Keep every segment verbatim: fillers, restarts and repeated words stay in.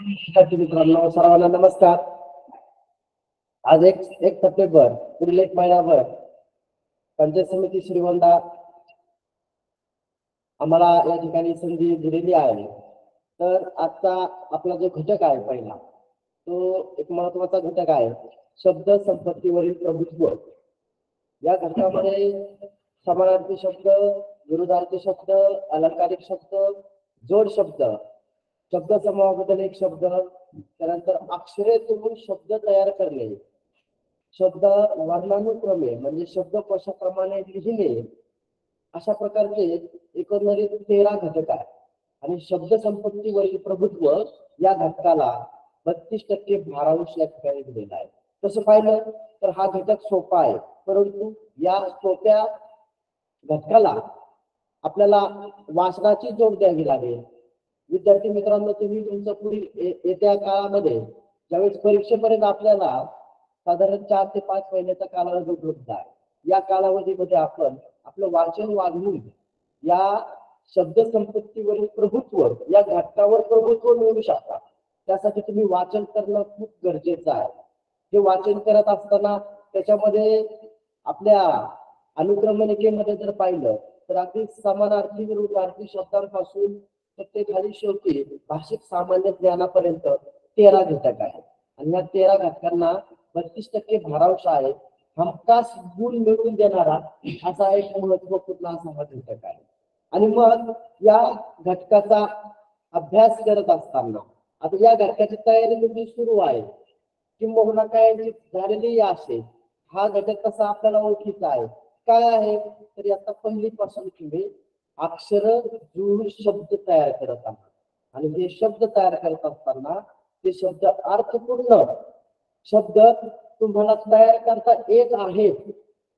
विद्यार्थी मित्रांनो सर्वांना नमस्कार. आज एक एक सप्टेंबर पुढील एक महिनाभर पंचायत समिती श्रीगोंदा आम्हाला या ठिकाणी संधी दिलेली आहे. तर आजचा आपला जो घटक आहे पहिला तो एक महत्वाचा घटक आहे शब्द संपत्तीवरील प्रभुत्व. या घटकामध्ये समानार्थी शब्द, विरुद्धार्थी शब्द, अलंकारिक शब्द, जोड शब्द, शब्द समूहाबद्दल एक शब्द, त्यानंतर अक्षरे तुम्ही शब्द तयार करणे, शब्द वर्णानुक्रमे म्हणजे शब्दकोशाप्रमाणे लिहिणे, अशा प्रकारचे एकंदरीत तेरा घटक आहेत. आणि शब्द संपत्तीवरील प्रभुत्व या घटकाला बत्तीस टक्के भारांश या ठिकाणी दिलेला आहे. तसं पाहिलं तर हा घटक सोपा आहे, परंतु या सोप्या घटकाला आपल्याला वाचनाची जोड द्यावी लागेल. विद्यार्थी मित्रांनो, तुम्ही तुमचं पुढील येत्या काळामध्ये ज्यावेळेस परीक्षेपर्यंत आपल्याला साधारण चार ते पाच महिन्याचा कालावधी उपलब्ध आहे. या कालावधीमध्ये आपण आपलं वाचन वाढवून या शब्द संपत्तीवरील प्रभुत्व या घटकावर प्रभुत्व मिळवू शकता. त्यासाठी तुम्ही वाचन करणं खूप गरजेचं आहे. हे वाचन करत असताना त्याच्यामध्ये आपल्या अनुक्रमणिकेमध्ये जर पाहिलं तर अगदी समानार्थी विरुद्धार्थी शब्दांपासून ते खाली शेवटी भाषिक सामान्य ज्ञानापर्यंत तेरा घटक आहेत. आणि या तेरा घटकांना बत्तीस टक्के भारांश आहे. हमखास गुण मिळवून देणारा असा एक महत्वपूर्ण असा हा घटक आहे. आणि मग या घटकाचा अभ्यास करत असताना आता या घटकाची तयारी तुमची सुरू आहे किंवा काय झालेली असेल. हा घटक कसा आपल्याला ओळखीचा आहे काय आहे तरी आता पहिलीपासून तुम्ही अक्षर जुळून शब्द तयार करत आहात. आणि हे शब्द तयार करत असताना ते शब्द अर्थपूर्ण शब्द तुम्हाला तयार करता येत आहेत.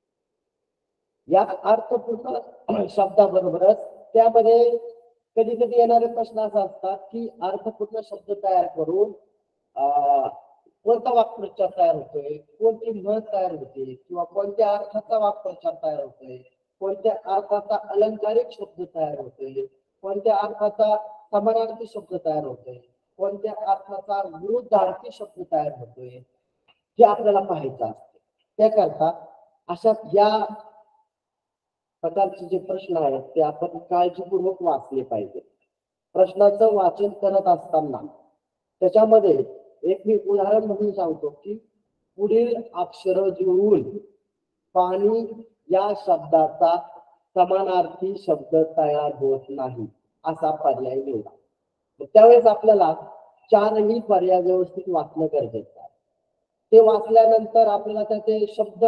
या अर्थपूर्ण शब्दाबरोबरच त्यामध्ये कधी कधी येणारे प्रश्न असा असतात की अर्थपूर्ण शब्द तयार करून अं कोणता वाक्प्रचार तयार होतोय, कोणती म्हण तयार होते किंवा कोणत्या अर्थाचा वाक्प्रचार तयार होतोय, कोणत्या अर्थाचा अलंकारिक शब्द तयार होतोय, कोणत्या अर्थाचा समानार्थी शब्द तयार होतोय, कोणत्या अर्थाचा विरुद्धार्थी शब्द तयार होतोय, हे आपल्याला पाहायचं असते. त्याकरता अशा या प्रकारचे जे प्रश्न आहेत ते आपण काळजीपूर्वक वाचले पाहिजे. प्रश्नाचं वाचन करत असताना त्याच्यामध्ये एक मी उदाहरण म्हणून सांगतो की पुढील अक्षर जुळवून पाणी या शब्दाचा समानार्थी शब्द तयार होत नाही असा पर्याय निवडा. त्यावेळेस आपल्याला चारही पर्याय व्यवस्थित वाचणं गरजेचं आहे. ते वाचल्यानंतर आपल्याला त्याचे शब्द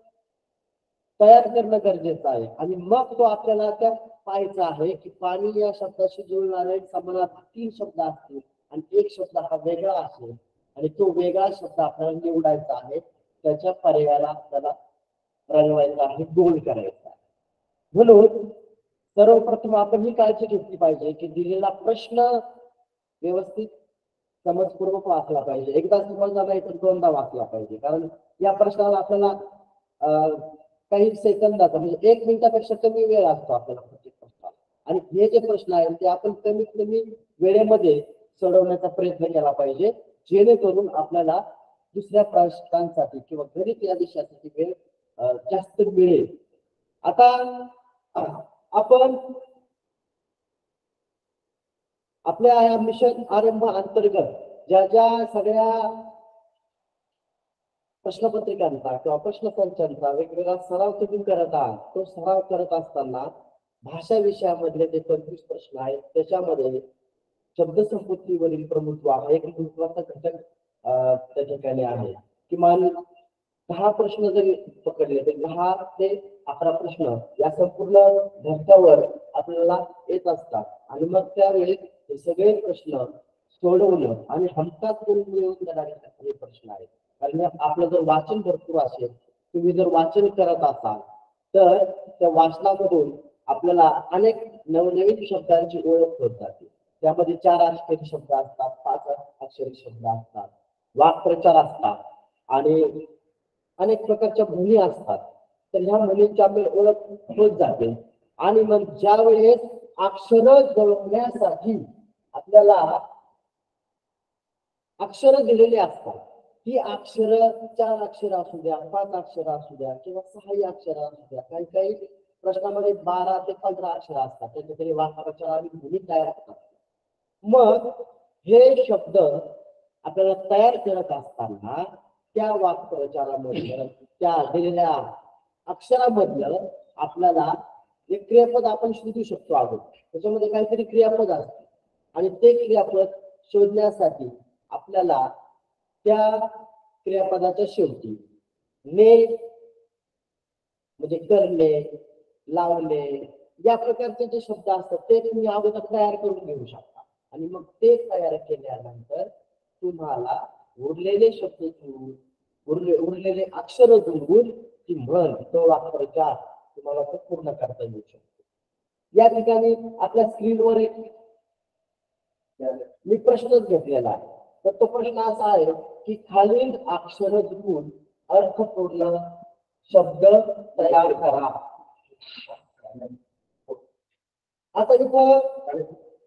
तयार करणं गरजेचं आहे. आणि मग तो आपल्याला त्या पाहायचा आहे की पाणी या शब्दाशी जुळणारे समानार्थी तीन शब्द असतील आणि एक शब्द हा वेगळा असेल आणि तो वेगळा शब्द आपल्याला निवडायचा आहे. त्याच्या पर्यायाला आपल्याला रंगवायचा आहे, गोल करायचा आहे. म्हणून सर्वप्रथम आपण ही काळजी घेतली पाहिजे की दिलेला प्रश्न व्यवस्थित समजपूर्वक वाचला पाहिजे. एकदा समजला नाही तर दोनदा वाचला पाहिजे. कारण या प्रश्नाला आपल्याला अं काही सेकंदाचा म्हणजे एक मिनिटापेक्षा कमी वेळ असतो आपल्याला प्रत्येक प्रश्नाला. आणि हे जे प्रश्न आहेत ते आपण कमीत कमी वेळेमध्ये सोडवण्याचा प्रयत्न केला पाहिजे, जेणेकरून आपल्याला दुसऱ्या प्रश्नांसाठी किंवा गणित या विषयासाठी वेळ जास्त मिळेल. आता आपण आपल्या या मिशन आरंभ अंतर्गत ज्या ज्या सगळ्या प्रश्नपत्रिकांचा किंवा प्रश्नसंचांचा वेगवेगळा सराव तुम्ही करत आहात. तो सराव करत असताना भाषा विषयामधले जे पंचवीस प्रश्न आहेत त्याच्यामध्ये शब्दसंपत्तीवरील प्रभुत्व हा एक महत्वाचा घटक त्या ठिकाणी आहे. किमान दहा प्रश्न जरी पकडले तर दहा ते अकरा प्रश्न या संपूर्ण घटकावर आपल्याला येत असतात. आणि मग त्यावेळेस हे सगळे प्रश्न सोडवणं आणि हमखास मिळवून देणारे प्रश्न आहेत. कारण आपलं जर वाचन भरपूर असेल, तुम्ही जर वाचन करत असाल तर त्या वाचनामधून आपल्याला अनेक नवनवीन शब्दांची ओळख होत जाते. त्यामध्ये चार अक्षरी शब्द असतात, पाच अक्षरी शब्द असतात, वाक्प्रचार असतात आणि अनेक प्रकारच्या म्हणी असतात. तर ह्या म्हणींची आपल्याला ओळख होत जाते. आणि मग ज्या वेळेस अक्षर जुळवण्यासाठी आपल्याला अक्षरं दिलेली असतात. ही अक्षरं चार अक्षरं असू द्या, पाच अक्षरं असू द्या किंवा सहाही अक्षरं असू द्या. काही काही प्रश्नामध्ये बारा ते पंधरा अक्षरं असतात. त्याच्यातरी वाक्प्रचार आणि ध्वनी तयार होतात. मग हे शब्द आपल्याला तयार करत असताना त्या वाक्प्रचारामधलं त्या दिलेल्या अक्षरामधलं आपल्याला एक क्रियापद आपण शोधू शकतो अगोदर. त्याच्यामध्ये काहीतरी क्रियापद असते आणि ते क्रियापद शोधण्यासाठी आपल्याला त्या क्रियापदाच्या शेवटी ने म्हणजे करणे, लावणे या प्रकारचे जे शब्द असतात ते तुम्ही अगोदर तयार करून घेऊ शकता आणि मग ते तयार केल्यानंतर तुम्हाला उरलेले शब्द जोडून उरले उरलेले अक्षर जोडून ती म्हण तो वाक्प्रचार तुम्हाला तो पूर्ण करता येऊ शकतो. या ठिकाणी आपल्या स्क्रीनवर एक मी प्रश्नच घेतलेला आहे. तर तो प्रश्न असा आहे की खालील अक्षर जोडून अर्थपूर्ण शब्द तयार करा. आता इथं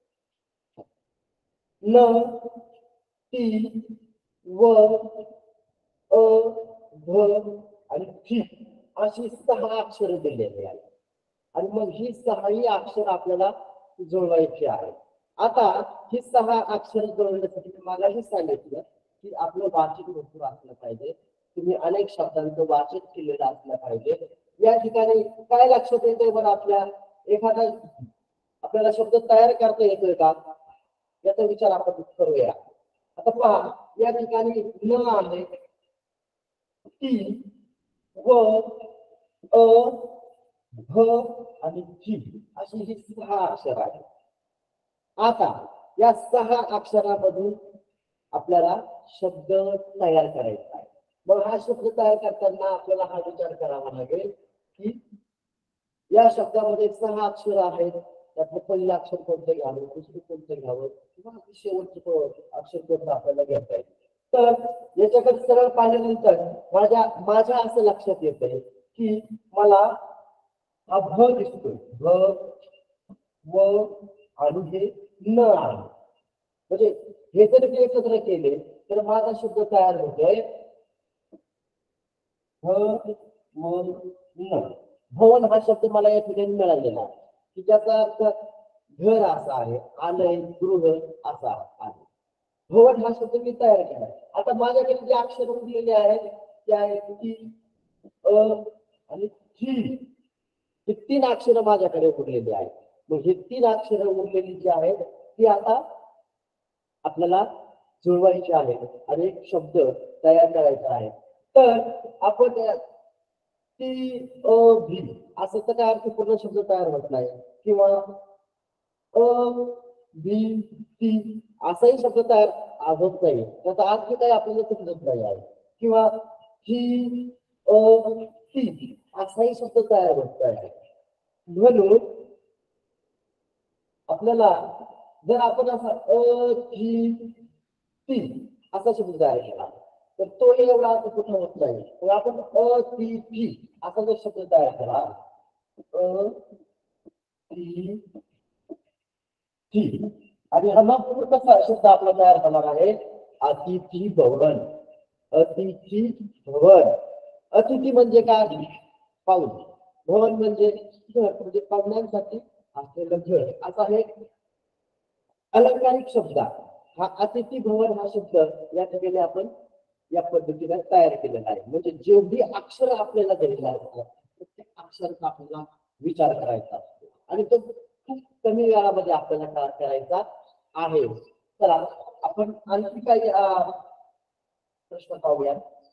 न, ती, व, अ, भ आणि ठी अशी सहा अक्षर दिलेली आहेत आणि मग ही सहाही अक्षर आपल्याला जुळवायची आहे. आता ही सहा अक्षर जुळवण्यासाठी मी मगाशी सांगितलं की आपलं वाचन भरपूर असलं पाहिजे. तुम्ही अनेक शब्दांचं वाचन केलेलं असलं पाहिजे. या ठिकाणी काय लक्षात येतंय बरं आपल्या एखादा आपल्याला शब्द तयार करता येतोय का याचा विचार आपण करूया. आता पहा या ठिकाणी न आहे, ती, व, अ, भ आणि जी अशी ही सहा अक्षर आहेत. आता या सहा अक्षरामधून आपल्याला शब्द तयार करायचा आहे. मग हा शब्द तयार करताना आपल्याला हा विचार करावा लागेल की या शब्दामध्ये सहा अक्षर आहेत. त्यातलं पहिलं अक्षर कोणतं घ्यावं, दुसरं कोणतं घ्यावं किंवा शेवटचं अक्षर कोणतं आपल्याला घेता येईल. तर याच्याकडे सरळ पाहिल्यानंतर माझ्या माझ्या असं लक्षात येतंय की मला हा भ दिसतोय. भ, व आणि हे न आहे. म्हणजे हे जर मी एकत्र केले तर माझा शब्द तयार होतोय भ, व, न. भवन हा शब्द मला या ठिकाणी मिळालेला आहे की ज्याचा अर्थ घर असा आहे, आलय, गृह असा आहे. भवन हा शब्द मी तयार केला. आता माझ्याकडे जे अक्षर उरलेले आहेत ते आहेत की अ आणि ही ही तीन अक्षरं माझ्याकडे उरलेली आहेत. मग ही तीन अक्षरं उरलेली जी आहेत ती आता आपल्याला जुळवायची आहेत आणि एक शब्द तयार करायचा आहे. तर आपण ती अ भी असं तर काय अर्थपूर्ण शब्द तयार होत नाही किंवा अ भी ती असाही शब्द तयार होत नाही. त्याचा अर्थ काय आपल्याला समजत नाही आहे किंवा ही अ ती असाही शब्द तयार होत नाही. म्हणून आपल्याला जर आपण असा अ धी ती असा शब्द तयार केला तर तो एवढा अर्थ कुठं होत नाही. तर आपण अ ती ती असा जर शब्द तयार केला अ ती ती आणि हा मग कसा शब्द आपला तयार होणार आहे अतिथी भवन. अतिथी भवन. अतिथी म्हणजे काय पाऊल. भवन म्हणजे घर म्हणजे पाहुण्यांसाठी असलेलं घर असा हे अलंकारिक शब्द हा अतिथी भवन हा शब्द या ठिकाणी आपण या पद्धतीने तयार केलेला आहे. म्हणजे जेवढी अक्षर आपल्याला दिलेला असतात प्रत्येक अक्षराचा आपल्याला विचार करायचा असतो आणि तो खूप कमी वेळामध्ये आपल्याला तयार करायचा आहे. चला आपण आणखी काही प्रश्न पाहूया.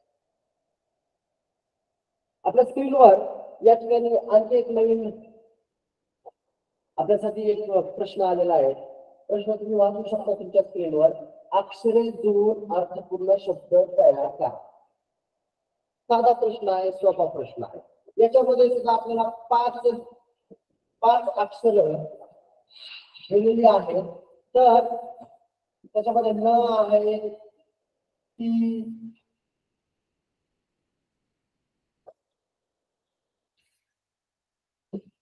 आपल्या स्क्रीनवर या ठिकाणी आणखी एक नवीन आपल्यासाठी एक प्रश्न आलेला आहे. प्रश्न तुम्ही वाचू शकता तुमच्या स्क्रीनवर. अक्षरे जोडून अर्थपूर्ण शब्द तयार करा. साधा प्रश्न आहे, सोपा प्रश्न आहे. याच्यामध्ये सुद्धा आपल्याला पाच पाच अक्षर दिलेली आहेत. तर त्याच्यामध्ये न आहे, ती,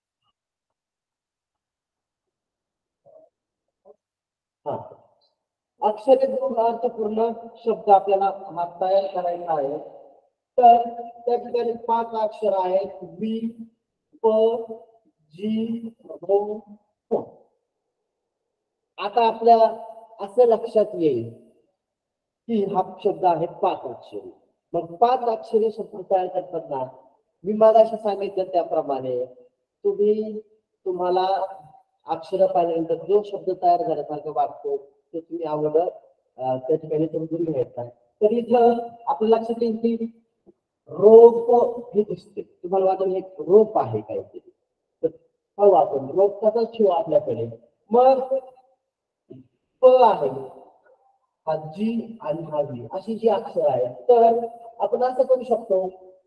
हा अक्षरे दोन अर्थपूर्ण शब्द आपल्याला हा तयार करायचा आहे. तर त्या ठिकाणी पाच अक्षर आहेत. बी, प, जी, रो, प. आता आपल्या असं लक्षात येईल की हा शब्द आहे पाच अक्षरी. मग पाच अक्षरी शब्द तयार करताना मी मगाशी सांगितलं त्याप्रमाणे तुम्ही तुम्हाला अक्षर पाहिल्यानंतर जो शब्द तयार झाल्यासारखं वाटतो ते तुम्ही अगोदर त्या ठिकाणी समजून घ्यायचा. तर इथं आपल्या लक्षात येईल की रोप हे दिसते. तुम्हाला वाटेल एक रोप आहे काहीतरी. तर पाहू आपण रोप कसा ठेवू आपल्याकडे. मग प आहे, हा जी आणि हा व्ही अशी जी अक्षर आहेत. तर आपण असं करू शकतो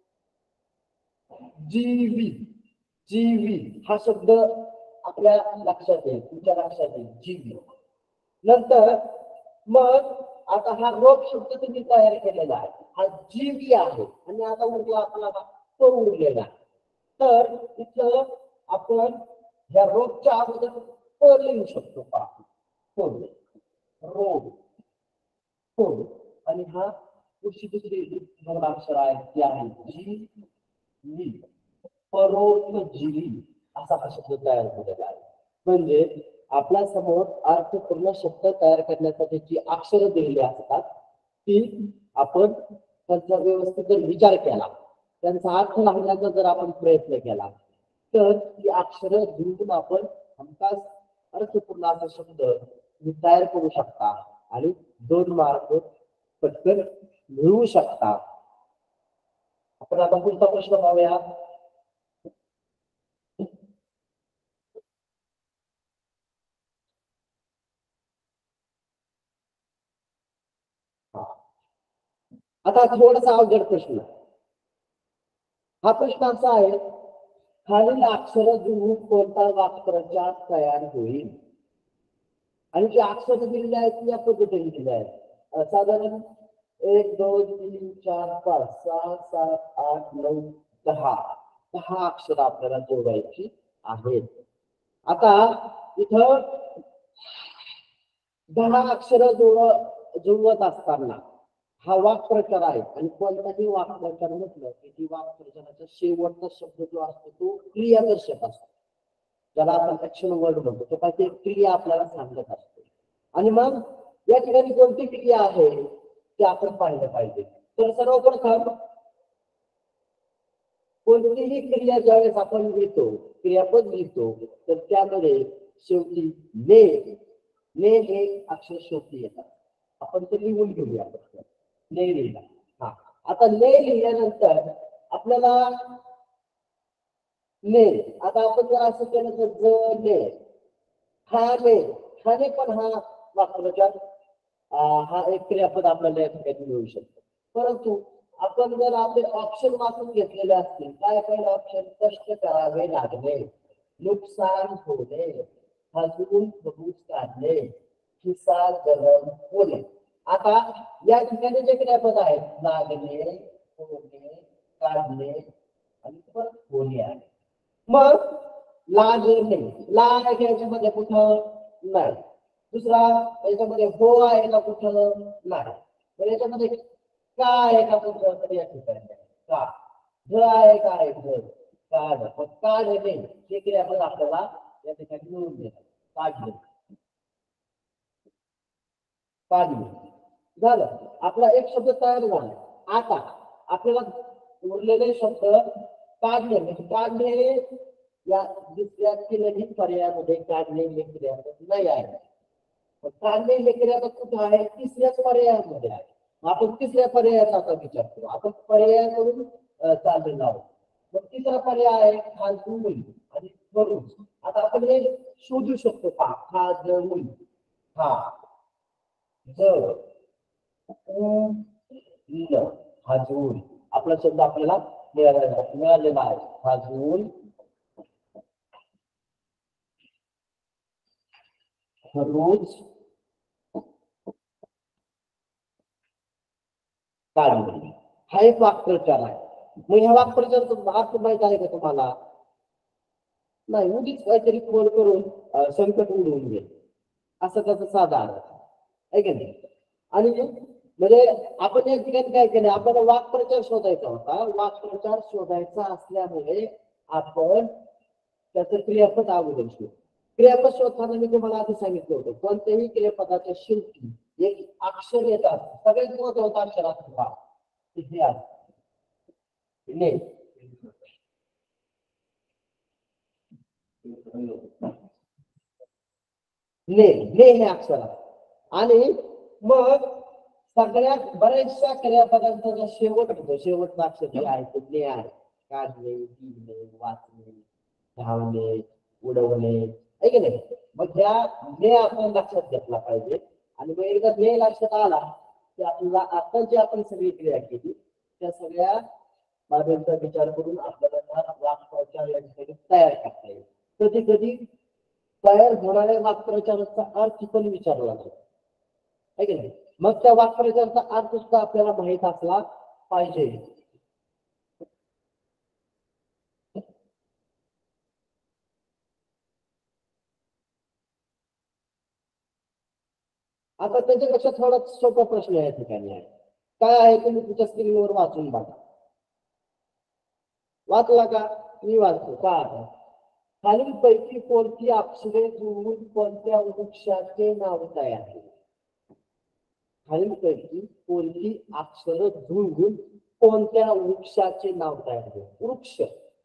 जीवी, जीवी हा शब्द आपल्या लक्षात येईल, तुमच्या लक्षात येईल जीवी. नंतर मग आता हा रोप शब्द तुम्ही तयार केलेला आहे. हा जीवी आहे आणि आता उरला आपला तो उरलेला. तर इथं आपण या रोपच्या अगोदर प लिहू शकतो. पा रोप हो. आणि हा दुसरी दुसरी दोन अक्षर आहेत ती आहे जी वी, परोपजीवी असा हा शब्द तयार झालेला आहे. म्हणजे आपल्या समोर अर्थपूर्ण शब्द तयार करण्यासाठी जी अक्षरं दिलेली असतात ती आपण त्यांचा व्यवस्थित जर विचार केला, त्यांचा अर्थ लावण्याचा जर आपण प्रयत्न केला तर ती अक्षरं जुळवून आपण हमखास अर्थपूर्ण असा शब्द तयार करू शकता आणि दोन मार्क पटकन मिळवू शकता. आपण आता पुढचा प्रश्न पाहूया. आता थोडासा अवघड प्रश्न. हा प्रश्न असा आहे, खालील अक्षर जुळवून कोणता वाक्प्रचार तयार होईल. आणि जे अक्षर दिलेले आहेत ती या पद्धतीने दिले आहेत. साधारण एक दोन तीन चार पाच सहा सात आठ नऊ दहा दहा अक्षर आपल्याला जोडायची आहेत. आता इथं दहा अक्षर जुळ जुळवत असताना हा वाक्प्रचार आहे आणि कोणताही वाक्प्रचार म्हटलं की ती वाक्प्रचाराचा शेवटचा शब्द जो असतो तो क्रियादर्शक असतो, ज्याला आपण ऍक्शन वर्ड म्हणतो. तो काही क्रिया आपल्याला सांगत असतो आणि मग या ठिकाणी कोणती क्रिया आहे ते आपण पाहिलं पाहिजे. तर सर्वप्रथम कोणतीही क्रिया ज्यावेळेस आपण लिहितो, क्रियापद लिहितो, तर त्यामध्ये शेवटी ने ने हे अक्षर शेवटी येतात. आपण ते लिहून घेऊया. ने लिहिला. हा आता ने लिहिल्यानंतर आपल्याला ने आता आपण जर असं केलं तर ज ने खाणे खाणे पण हा वाक्प्रचार हा एक क्रियापद आपल्याला या ठिकाणी मिळू शकतो. परंतु आपण जर आपले ऑप्शन वाचून घेतलेले असतील, काय काय ऑप्शन, कष्ट करावे लागले, नुकसान होणे, हजून खबूज काढणे, खिसा गरम होणे. आता या ठिकाणी जे क्रियापद आहेत लागणे, होणे, काढणे आणि परत होणे आहे. मग लागणे लाग याच्यामध्ये कुठं नाही. दुसरा याच्यामध्ये हो आहे का कुठं नाही. तर याच्यामध्ये का आहे का कुठं तर या ठिकाणी का ध आहे का आहे ध काढ काढणे हे क्रियापद आपल्याला या ठिकाणी मिळून देतात. काढणे काढणे झालं. आपला एक शब्द तयार झाला. आता आपल्याला उरलेले शब्द काढणे म्हणजे काढणे या दुसऱ्या तीनही पर्यायामध्ये काढणे हे क्रियापद नाही आहे. काढणे हे क्रियापद कुठं आहे, तिसऱ्याच पर्यायामध्ये आहे. आपण तिसऱ्या पर्यायाचा आता विचार करू. आपण पर्याय करून चाललेलो आहोत. मग तिसरा पर्याय आहे खाजून आणि करून. आता आपण हे शोधू शकतो का, खाजून हा जर खाजून आपला शब्द आपल्याला मिळालेला मिळालेला आहे. खाजून रोज काढणे हा एक वाक्प्रचार आहे. मग ह्या वाक्प्रचाराचा अर्थ माहित आहे का तुम्हाला? नाही. उगीच काहीतरी फोन करून संकट उडवून घे असं त्याचा साधा अर्थ. आहे की नाही. आणि म्हणजे आपण या ठिकाणी काय केलं, आपल्याला वाक्प्रचार शोधायचा होता. वाक्प्रचार शोधायचा असल्यामुळे आपण त्याचं क्रियापद अगोदर शोध. क्रियापद शोधताना मी तुम्हाला आधी सांगितलं होतं, कोणत्याही क्रियापदाच्या शेवटी एक अक्षर येतात. सगळ्यात महत्वाचं अक्षर असतं का, तिथे ने ने ने हे अक्षर आहे. आणि मग सगळ्यात बऱ्याचशा क्रियापदांचा जो शेवट होतो, शेवटचा अक्षर जे आहे तो ने आहे. काढणे, लिहिणे, वाचणे, धावणे, उडवणे, आहे की नाही. मग ह्या ने आपण लक्षात घेतला पाहिजे. आणि मग एकदा ने लक्षात आला की आपल्याला आता जी आपण सगळी क्रिया केली त्या सगळ्या बाबींचा विचार करून आपल्याला वाक्प्रचार या ठिकाणी तयार करता येईल. कधी कधी तयार होणाऱ्या वाक्प्रचाराचा अर्थ पण विचारला जातो, आहे की नाही. मग त्या वाक्प्रचाराचा अर्थ सुद्धा आपल्याला माहित असला पाहिजे. आता त्याच्यापेक्षा थोडा सोपा प्रश्न या ठिकाणी आहे. काय आहे तुम्ही तुमच्या स्क्रीनवर वाचून बघा. वाचला का, मी वाचतो का. आता खालीलपैकी कोणती अक्षरे जुळवून कोणत्या वृक्षाचे नाव तयार केले. खालीलपैकी कोणती अक्षरं जुळवून कोणत्या वृक्षाचे नाव तयार केले. वृक्ष,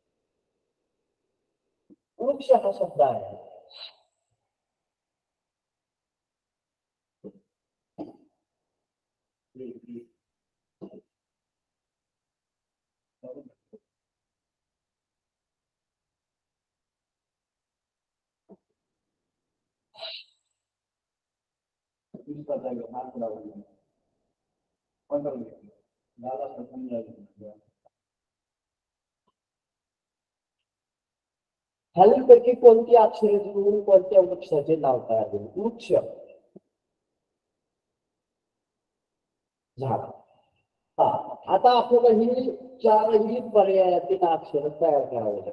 वृक्ष हा शब्द आहे. खालीलपैकी कोणती अक्षरे जुळवून कोणत्या वृक्षाचे नाव तयार केले. वृक्ष, झाड. हा, आता आपल्याला ही चारही पर्यायातील अक्षर तयार करावे लागतात.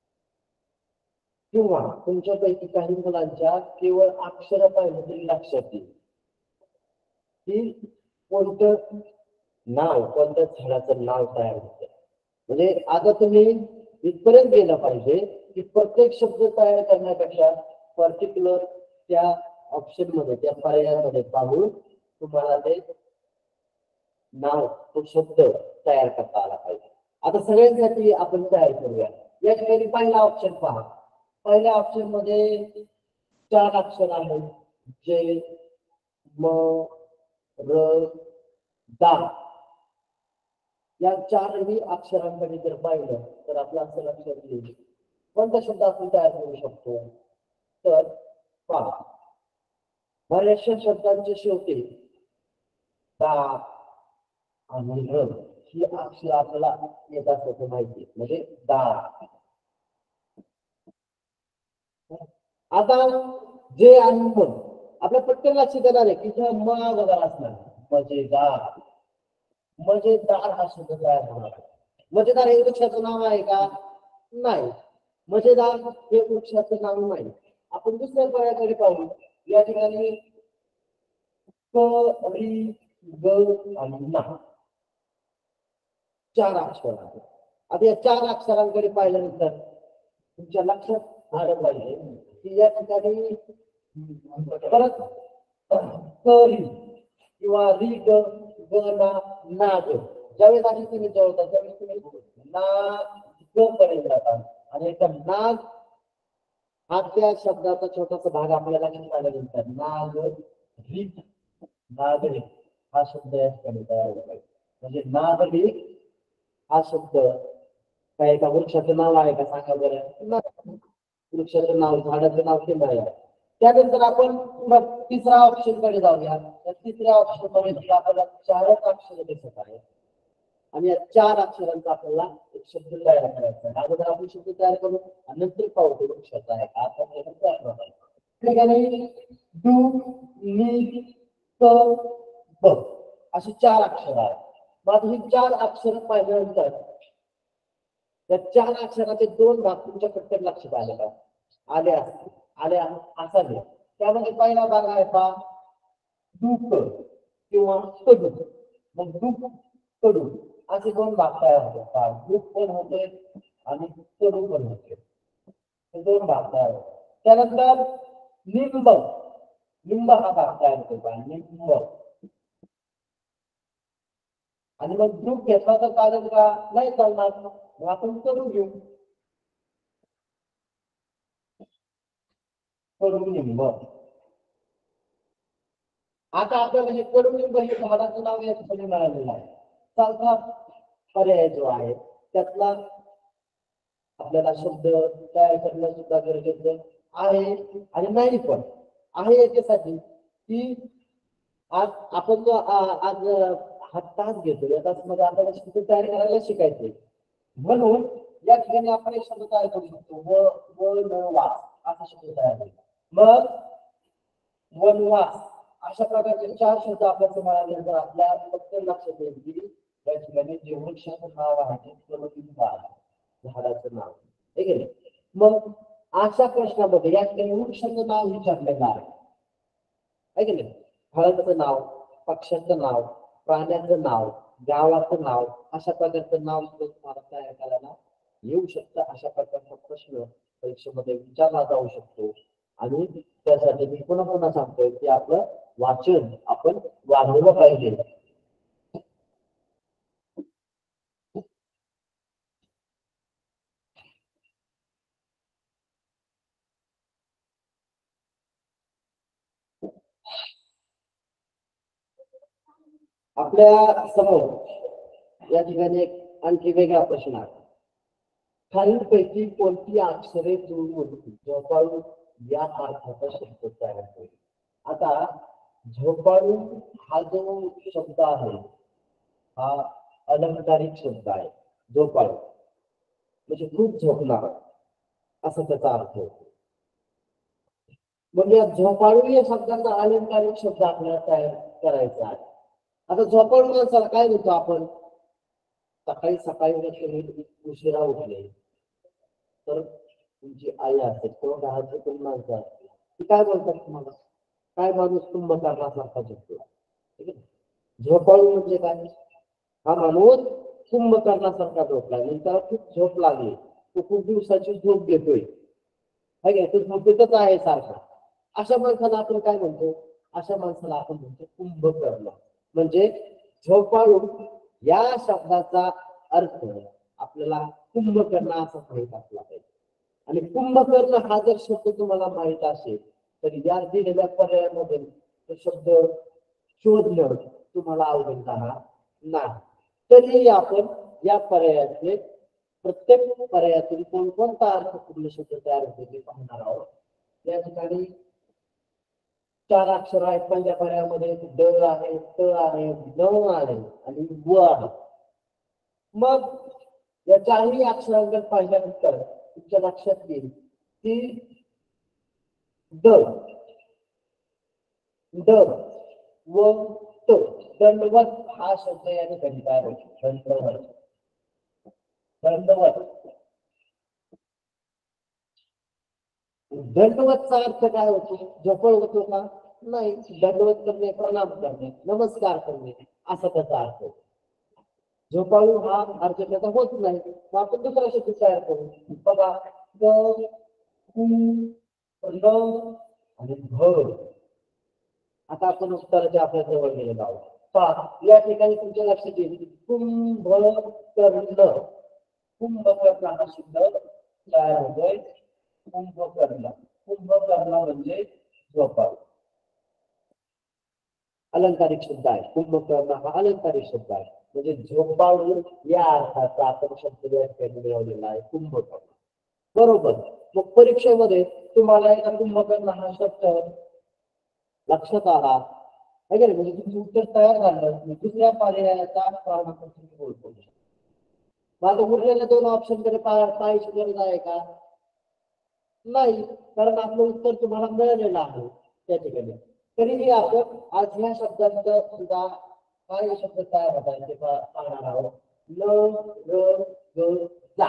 किंवा तुमच्यापैकी काही मुलांच्या केवळ अक्षर पाहिजे तरी लक्षात येईल की कोणतं नाव, कोणत्या झाडाचं नाव तयार होतं. म्हणजे आता तुम्ही इथपर्यंत गेलं पाहिजे की प्रत्येक शब्द तयार करण्यापेक्षा पर्टिक्युलर त्या ऑप्शन मध्ये, त्या पर्यायामध्ये पाहून तुम्हाला ते नाव, तो शब्द तयार करता आला पाहिजे. आता सगळ्यांसाठी आपण तयार करूया. या ठिकाणी पहिला ऑप्शन पहा. पहिल्या ऑप्शन मध्ये चार अक्षर आहेत. जे, म, र, दा. या चारही अक्षरांकडे जर पाहिलं तर आपलं असं लक्षात येईल कोणता शब्द आपण तयार करू शकतो. तर पहा, बऱ्याचशा शब्दांचे शेवटी दा आणि र ही अक्षर आपल्याला येत असल्याचं माहिती, म्हणजे दार. आता जे आणि मग आपल्या पटकन लक्षात येणार आहे की म वगैरे असणार. मजेदार, मजेदार हा शब्द तयार होणार. मजेदार हे वृक्षाचं नाव आहे का, नाही. मजेदार हे वृक्षाचं नाव नाही. आपण दुसऱ्या पर्यायाकडे पाहू. या ठिकाणी क, री, ग आणि ना चार अक्षर आहेत. आता या चार अक्षरांकडे पाहिल्यानंतर तुमच्या लक्षात आलं पाहिजे की या ठिकाणी परत करी किंवा री ग ग ना ना ग ज्यावेळेस अशी तुम्ही जवळता त्यावेळेस तुम्ही ना ग पर्यंत जातात. आणि एका नाग हा त्या शब्दाचा छोटासा भाग आपल्याला आल्यानंतर नाग री, नागरी हा शब्द या ठिकाणी तयार झाला पाहिजे. म्हणजे नागरी हा शब्द काय एका वृक्षाचं नाव आहे का, सांगा बरं. वृक्षाचं नाव, झाडाचं नाव ते नाही आहे. त्यानंतर आपण तिसरा ऑप्शन कडे जाऊया. त्या तिसऱ्या ऑप्शन मध्ये आपल्याला चारच अक्षर दिसत आहे आणि या चार अक्षरांचा आपल्याला एक शब्द तयार करायचा आहे. अगोदर आपण शब्द तयार करू आणि नंतर पाहू तो वृक्षाचा आहे का. आता ठिकाणी डू, नी, क, ब अशी चार अक्षर आहेत. मग ही चार अक्षर पाहिल्यानंतर त्या चार अक्षराचे दोन भाग तुमच्या पटकन लक्षात आले का, आले असतील, आले असावे. त्यामध्ये पहिला भाग आहे पा दुःख किंवा कडू. मग दुःख कडू असे दोन भाग तयार होतात. दुःख पण होते आणि कडू पण होते. हे दोन भाग तयार होतात. त्यानंतर लिंब. लिंब हा भाग तयार होतो. लिंब. आणि मग ग्रुप घेतला तर चालेल का? नाही चालणार. मग आपण कडू घेऊ. कडुलिंब. आता आपल्याला हे कडुलिंब हे झाडाचं नाव या ठिकाणी मिळालेलं आहे. चौथा पर्याय जो आहे त्यातला आपल्याला शब्द तयार करणं सुद्धा गरजेचं आहे आणि नाही पण आहे याच्यासाठी की आज आपण जो आज हा तास घेतो या तासामध्ये आपल्याला शब्द तयार करायला शिकायचे. म्हणून या ठिकाणी आपण एक शब्द तयार करू शकतो. व व न वास असा शब्द तयार करू. मग वनवास अशा प्रकारचे चार शब्द आपल्याला मिळाल्यानंतर आपल्या फक्त लक्षात येईल की या ठिकाणी जे वृक्षाचं नाव आहे ते कडुलिंब आहे. झाडाचं नाव ठीक आहे. मग अशा प्रश्नामध्ये या ठिकाणी वृक्षाचं नाव विचारलेलं आहे की नाही. फळाचं नाव, पक्ष्याचं नाव, प्राण्याचं नाव, गावाचं नाव अशा प्रकारचं नाव तुम्हाला तयार करायला येऊ शकतं. अशा प्रकारचा प्रश्न परीक्षेमध्ये विचारला जाऊ शकतो. आणि त्यासाठी मी पुन्हा पुन्हा सांगतोय की आपलं वाचन आपण वाढवलं पाहिजे. आपल्या समोर या ठिकाणी एक आणखी वेगळा प्रश्न आहे. खालीलपैकी कोणती अक्षरे जुळवून झोपाळू या अर्थाचा शब्द तयार होईल. आता झोपाळू हा जो शब्द आहे हा अलंकारिक शब्द आहे. झोपाळू म्हणजे खूप झोपणार असा त्याचा अर्थ होतो. म्हणजे झोपाळू या शब्दाचा अलंकारिक शब्द आपल्याला तयार करायचा आहे. आता झोपाळू माणसाला काय म्हणतो आपण? सकाळी सकाळी उशिरा उठले तर तुमची आई असेल किंवा घराची कोणी माणसं असतील ती काय बोलतात तुम्हाला? काय माणूस कुंभकर्णासारखा झोपला. ठीक आहे. झोपाळू म्हणजे काय? हा माणूस कुंभकर्णासारखा झोपला म्हणजे त्याला खूप झोप लागली. तो खूप दिवसाची झोप घेतोय. तो झोपेतच आहे सारखा. अशा माणसाला आपण काय म्हणतो? अशा माणसाला आपण म्हणतो कुंभकर्ण. म्हणजे झोपाळू या शब्दाचा अर्थ आपल्याला कुंभकर्ण असा माहित असला पाहिजे. आणि कुंभकर्ण हा जर शब्द तुम्हाला माहित असेल तर या दिलेल्या पर्यायामध्ये तो शब्द शोधणं तुम्हाला अवघड जाणार नाही. तरीही आपण या पर्यायाचे प्रत्येक पर्यायातून कोणकोणता अर्थपूर्ण शब्द तयार होते ते पाहणार आहोत. या ठिकाणी चार अक्षर आहेत. पहिल्या पर्यायामध्ये ड आहे, त आहे, न आहे आणि व आहे. मग या चारही अक्षरांकडे पाहिल्यानंतर तुमच्या लक्षात येईल की ड ड व त दंडवत हा शब्द या ठिकाणी तयार होतो. दंडवत दंडवत दंडवतचा अर्थ काय होतो? झोपळ होतो का? नाही. दंडवत करणे, प्रणाम करणे, नमस्कार करणे असा त्याचा अर्थ होतो. झोपाळू हा अर्थ त्याचा होत नाही. मग आपण दुसरा शब्द तयार करू. बघा आणि घर. आता आपण उत्तराच्या आपल्या जवळ गेलेलो आहोत. पहा या ठिकाणी तुमच्या लक्षात येईल कुंभकर्ण. कुंभकर्ण हा शब्द तयार होतोय. कुंभकर्ण कुंभकर्ण म्हणजे झोपाळू. अलंकारिक शब्द आहे. कुंभकर्ण हा अलंकारिक शब्द आहे. म्हणजे झोपाळू या अर्थाचा आपण शब्द या ठिकाणी मिळवलेला आहे. कुंभकर्ण बरोबर. मग परीक्षेमध्ये तुम्हाला एका कुंभकर्ण हा शब्द लक्षात आला म्हणजे तुमचं उत्तर तयार झालं. दुसऱ्या पर्यायाचा बोलतो. माझं उरलेल्या दोन ऑप्शन कडे पाहायची गरज आहे का? नाही. कारण आपलं उत्तर तुम्हाला मिळालेलं आहे त्या ठिकाणी. तरीही आपण आज ह्या शब्दांचा सुद्धा काय शब्द तयार होत आहे ते पाहणार आहोत. ल र ग ला.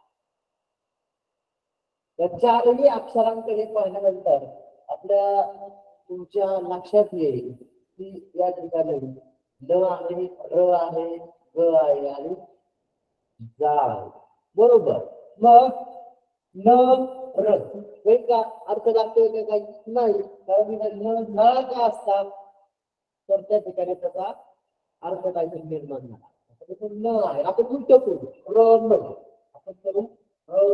या चारही अक्षरांकडे पाहिल्यानंतर आपल्या तुमच्या लक्षात येईल या ठिकाणी न आहे, र आहे, ग आहे आणि जा आहे. बरोबर. मग न र का अर्थ लागतोय का काही नाही, कारण न नळा का असतात तर त्या ठिकाणी त्याचा अर्थ काहीतरी निर्माण झाला. न आहे आपण उलट करू र न आपण करू र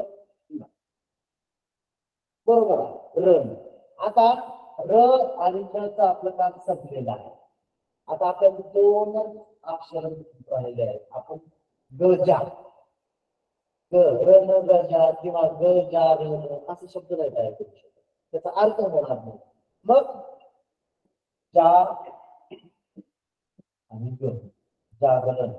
बरोबर आहे र. आता र आणि चा आपलं काम संपलेलं आहे. आता आपण दोनच अक्षर राहिले आहेत. आपण गजा ग र न गजा किंवा ग जा र असे शब्द नाही तयार करू शकत, त्याचा अर्थ होणार नाही. मग जा आणि ग जागरण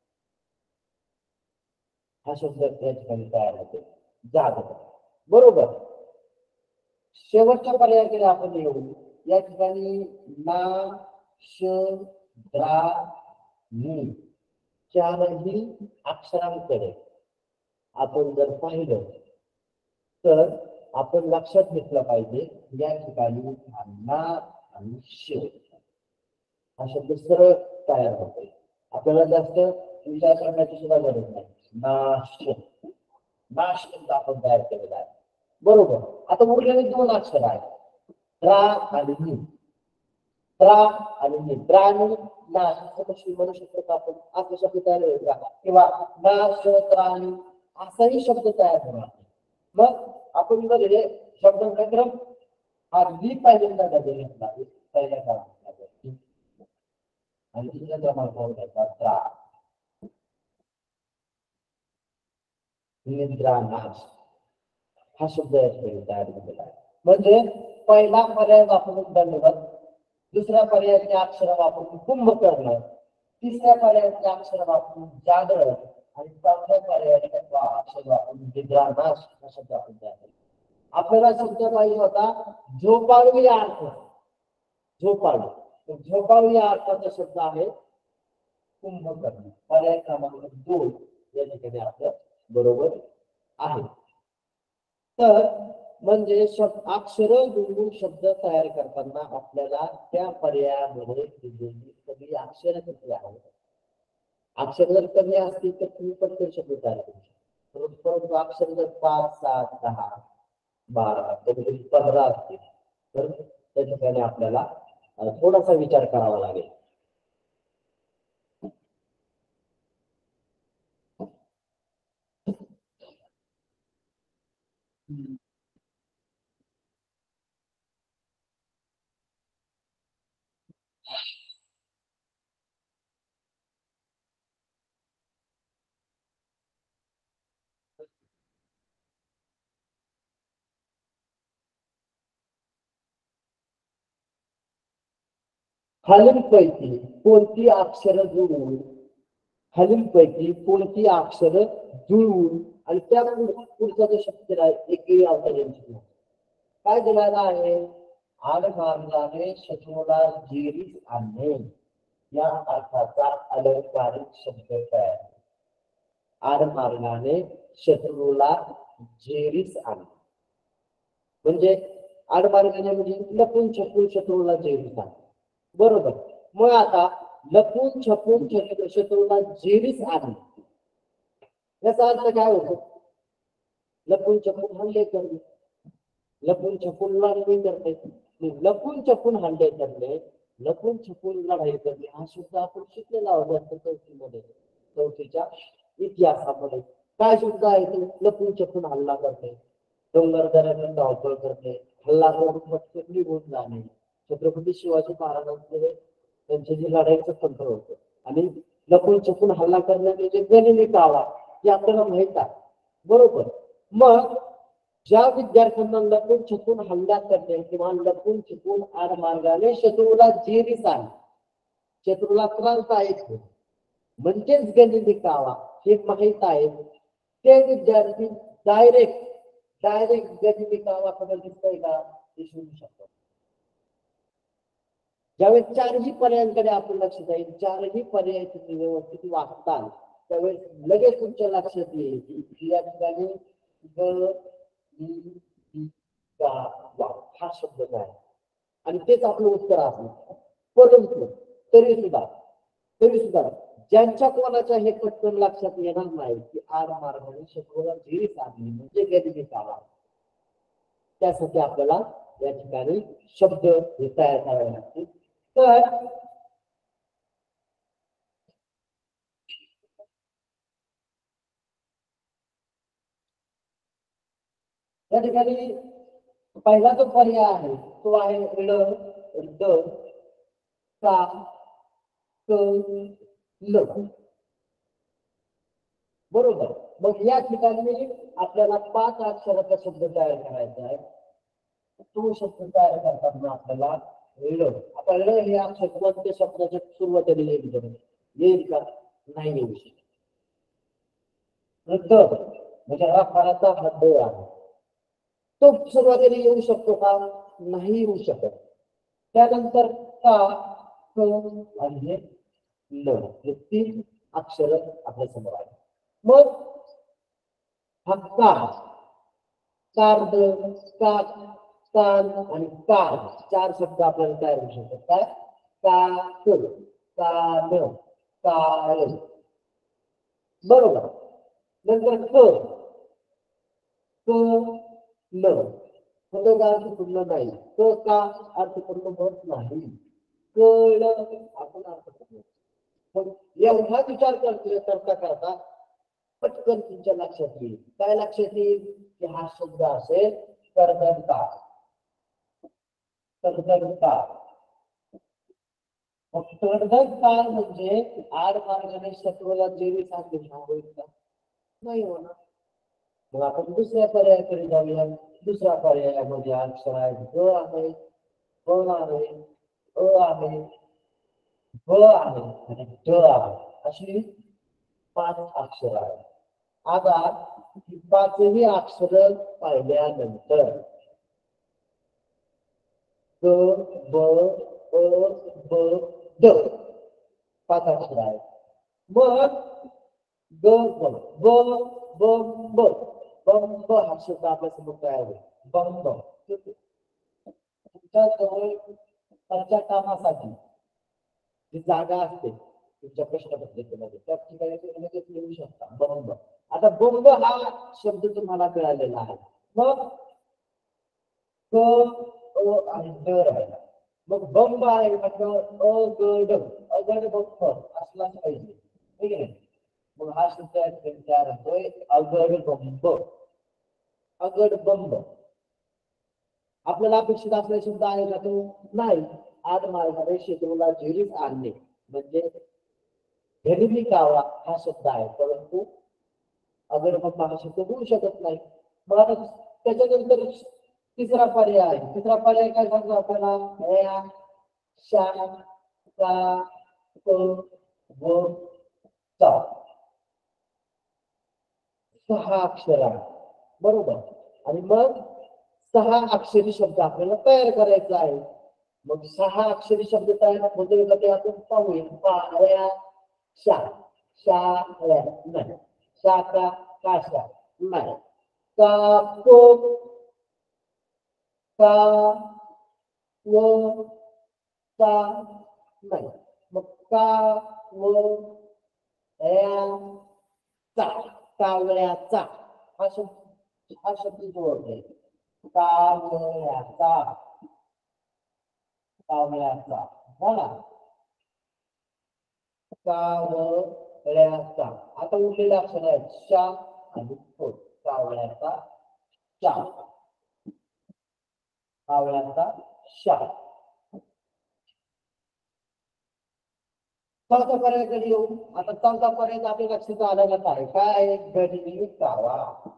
हा शब्द त्या ठिकाणी तयार होतो, जागरण. बरोबर. शेवटच्या पर्यायाकडे आपण येऊ. या ठिकाणी ना श द्रा नी चारही अक्षरांकडे आपण जर पाहिलं तर आपण लक्षात घेतलं पाहिजे या ठिकाणी ना आणि श हा शब्द सरळ तयार होतो. आपल्याला जास्त विचार करण्याची सुद्धा गरज नाही. नाश नाश आपण तयार केलेला आहे. बरोबर. आता उरलेले दोन अक्षर आहेत, त्रा आणि नी. त्रा आणि नी त्राणी नाश कशी म्हणू शकतो आपण असे शब्द तयार होईल का, किंवा नाश त्राणी असाही शब्द तयार होणार. मग आपण जर हे शब्दांचा क्रम हा ली पहिल्यांदा डबे घेतला पहिल्या क्रमांकावर आणि दुसऱ्या क्रमांकावर घ्यायचा त्रा निद्रा नाश हा शब्द तयार केलेला आहे. म्हणजे पहिला पर्याय वापरून धन्यवाद, दुसऱ्या पर्यायाचे अक्षर वापरून कुंभकर्ण, तिसऱ्या पर्यायाचे अक्षर वापरून जागरण आणि चौथ्या पर्यायाचे अक्षर वापरून निद्रा नाश हा शब्द आपण तयार केला. आपल्याला शब्द पाहिजे होता झोपाळू या अर्थ, झोपाळू. झोपाळू या अर्थाचा शब्द आहे कुंभकर्ण. पर्याय क्रमांक दोन या ठिकाणी आपलं बरोबर आहे. तर म्हणजे शब्द अक्षर गुणगुण शब्द तयार करताना आपल्याला त्या पर्यायामध्ये सगळी अक्षर किती आहेत. अक्षर जर कमी असतील तर तुम्ही पटकन शब्द तयार करू शकता, परंतु अक्षर जर पाच सात दहा बारा कधी पंधरा असतील तर त्या ठिकाणी आपल्याला थोडासा विचार करावा लागेल. खालीलपैकी कोणती अक्षर जुळवून खालीलपैकी कोणती अक्षर जुळवून आणि त्या पुढचा जो शब्द आहे एकही अवतरण काय दिलेला आहे. आड मार्गाने शत्रूला जेरीस आणणे या अर्थाचा अलंकारिक शब्द तयार. आड मार्गाने शत्रूला जेरीस आणणे म्हणजे आड मार्गाने म्हणजे लपून छपून शत्रूला जेरीस आणणे. बरोबर. मग आता लपून छपून शत्रूला जेरीस आणणे याचा अर्थ काय होतो. लपून छपून हल्ले करणे, लपून छपून लढाई करणे, लपून छपून हल्ले करणे, लपून छपून लढाई करणे हा शब्द आपण शिकलेला होता चौथीमध्ये, चौथीच्या इतिहासामध्ये. काय शब्द आहे ते लपून छपून हल्ला करणे, डोंगर दऱ्यातून धावपळ करणे, हल्ला करून पटकन निघून जाणे. छत्रपती शिवाजी महाराजांचे त्यांचे जे लढाईचं तंत्र होतं आणि लपून छपून हल्ला करण्याचे जे गनिमी कावा हे आपल्याला माहित आहे. बरोबर. मग ज्या विद्यार्थ्यांना लपून छपून हल्ला करणे किंवा लपून छपून आड मार्गाने शत्रूला जेरीस आणणे, शत्रूला त्रासदायक म्हणजेच गनिमी कावा हे माहित आहे, ते विद्यार्थी डायरेक्ट डायरेक्ट गनिमी कावा आपल्याला दिसतोय का ते शोधू शकतात. ज्यावेळेस चारही पर्यायांकडे आपण लक्ष जाईल, चारही पर्याय तुम्ही व्यवस्थित वाचताल त्यावेळेस लगेच तुमच्या लक्षात येईल की या ठिकाणी हा शब्द काय आणि तेच आपलं उत्तर असणार. परंतु तरी सुद्धा तरी सुद्धा ज्यांच्या कोणाच्या हे पटकन लक्षात येणार नाही की आर मार्गाने शत्रूला झिरी साधली म्हणजे गरिबी काढा, त्यासाठी आपल्याला या ठिकाणी शब्द हे तयार करावे लागतील. तर या ठिकाणी पहिला जो पर्याय आहे तो आहे ळ, ड, का, क, ल. बरोबर. मग या ठिकाणी आपल्याला पाच अक्षराचा शब्द तयार करायचा आहे. तो शब्द तयार करताना आपल्याला ळ, आता ळ हे अक्षर कोणत्या शब्दाच्या सुरुवातीला येईल येईल का? नाही येऊ शकत. ड म्हणजे हा फराचा हा ड आहे, तो सुरुवातीला येऊ शकतो का? नाही येऊ शकत. त्यानंतर का, क आणि ल हे तीन अक्षर आपल्या समोर आहे. मग हा का, कार्ड, का, कान आणि कार चार शब्द आपल्याला तयार होऊ शकतात. काय? काक, कान, काळ. बरोबर. नंतर क, क, ल का अर्थपूर्ण नाही, क का अर्थपूर्ण होत नाही, कळ आपण अर्थपूर्ण. मग एवढा विचार करतोय करता करता पटकन तुमच्या लक्षात येईल. काय लक्षात येईल की हा शब्द असेल कर्दनका. कर्दनका कर्दनकाळ म्हणजे आड मार्गाने शत्रूला जेवी साधले होईल का? नाही होणार. मग आपण दुसऱ्या पर्यायाकडे जाऊया. दुसऱ्या पर्यायामध्ये अक्षर आहे ग आहे, ब आहे, अ आहे, ब आहे आणि ड आहे. अशी पाच अक्षर आहेत. आता ही पाचही अक्षर पाहिल्यानंतर ग, ब, अ, ब, ड पाच अक्षर आहेत. मग ग, ब, ब, ब, ब, बंब हा शब्द आपल्या समोर तयार होईल. बंब. तुमच्या जवळ त्याच्या कामासाठी जी जागा असते तुमच्या प्रश्नपत्रिकेमध्ये त्या ठिकाणी तुम्ही लगेच लिहू शकता बंब. आता बंब हा शब्द तुम्हाला मिळालेला आहे. मग क, अ आणि ड राहिला. मग बंब आहे म्हटलं अगड, अगड बंब असलाच पाहिजे, ठीक आहे. मग हा शब्द तयार होतोय अगड बंब. अगड बंब आपल्याला अपेक्षित असलेला शब्द आहे का? तो नाही. आड मार्गाने शत्रूला झिरीस आणणे म्हणजे गरिबी कावा हा शब्द आहे, परंतु अगड बंब हा शब्द होऊ शकत नाही. मग त्याच्यानंतर तिसरा पर्याय आहे. तिसरा पर्याय काय सांगतो आपल्याला? या, शा, का, क, व, चा सहा अक्षर आहे. बरोबर. आणि मग सहा अक्षरी शब्द आपल्याला तयार करायचा आहे. मग सहा अक्षरी शब्द तयार होते का ते आपण पाहूया. पाया, शा, शाळ्या नाही, शाखा, काशा नाही, का, को, का, व, चा नाही. मग का, व, या, चा, कावळ्याचा हा शब्द हा शब्द जोडले. कावळ्याचा, कावळ्याचा झाला. कावळ्याचा आता उरलेले अक्षर आहेत शा आणि क. कावळ्याचा शा, कावळ्याचा शा. चौथा पर्याय कधी येऊ? आता चौथा पर्याय आपल्या लक्षात आलेलाच आहे. काय आहे? गनिमी कावा.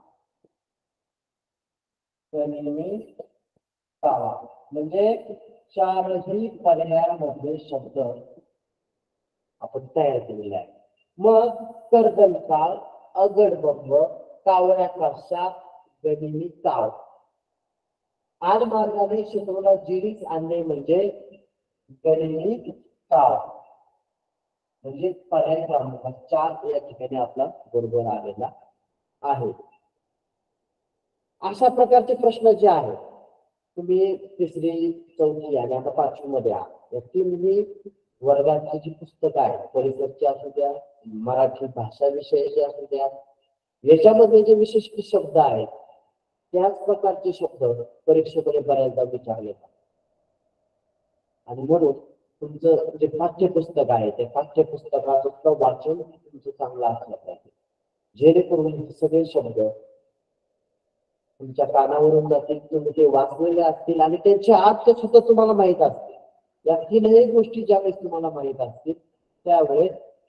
गनिमी कावा म्हणजे चारही पर्यायामध्ये शब्द आपण तयार केलेला आहे. मग कर्दनकाळ, अगडबंब, कावळ्याचा शा, गनिमी काव. आड मार्गाने शत्रूला जिरीस आणणे म्हणजे गनिमी काव. म्हणजे पर्याय क्रमांक चार या ठिकाणी आपला बरोबर आलेला आहे. अशा प्रकारचे प्रश्न जे आहेत तुम्ही तिसरी, चौथी आणि आता पाचवी मध्ये आहात, या तिन्ही वर्गाची जी पुस्तकं आहेत परिसरची असू द्या, मराठी भाषा विषयाची असू द्या, याच्यामध्ये जे विशिष्ट शब्द आहेत त्याच प्रकारचे शब्द परीक्षेकडे बऱ्याचदा विचारले जातात. आणि म्हणून तुमचं जे पाठ्यपुस्तक आहे ते पाठ्यपुस्तकाचं वाचन तुमचं चांगलं असलं पाहिजे, जेणेकरून सगळे शब्द तुमच्या कानावरून जातील, तुम्ही ते वाचलेले असतील आणि त्यांचे अर्थ सुद्धा तुम्हाला माहित असतील. या तीनही गोष्टी ज्यावेळेस तुम्हाला माहित असतील त्यावेळेस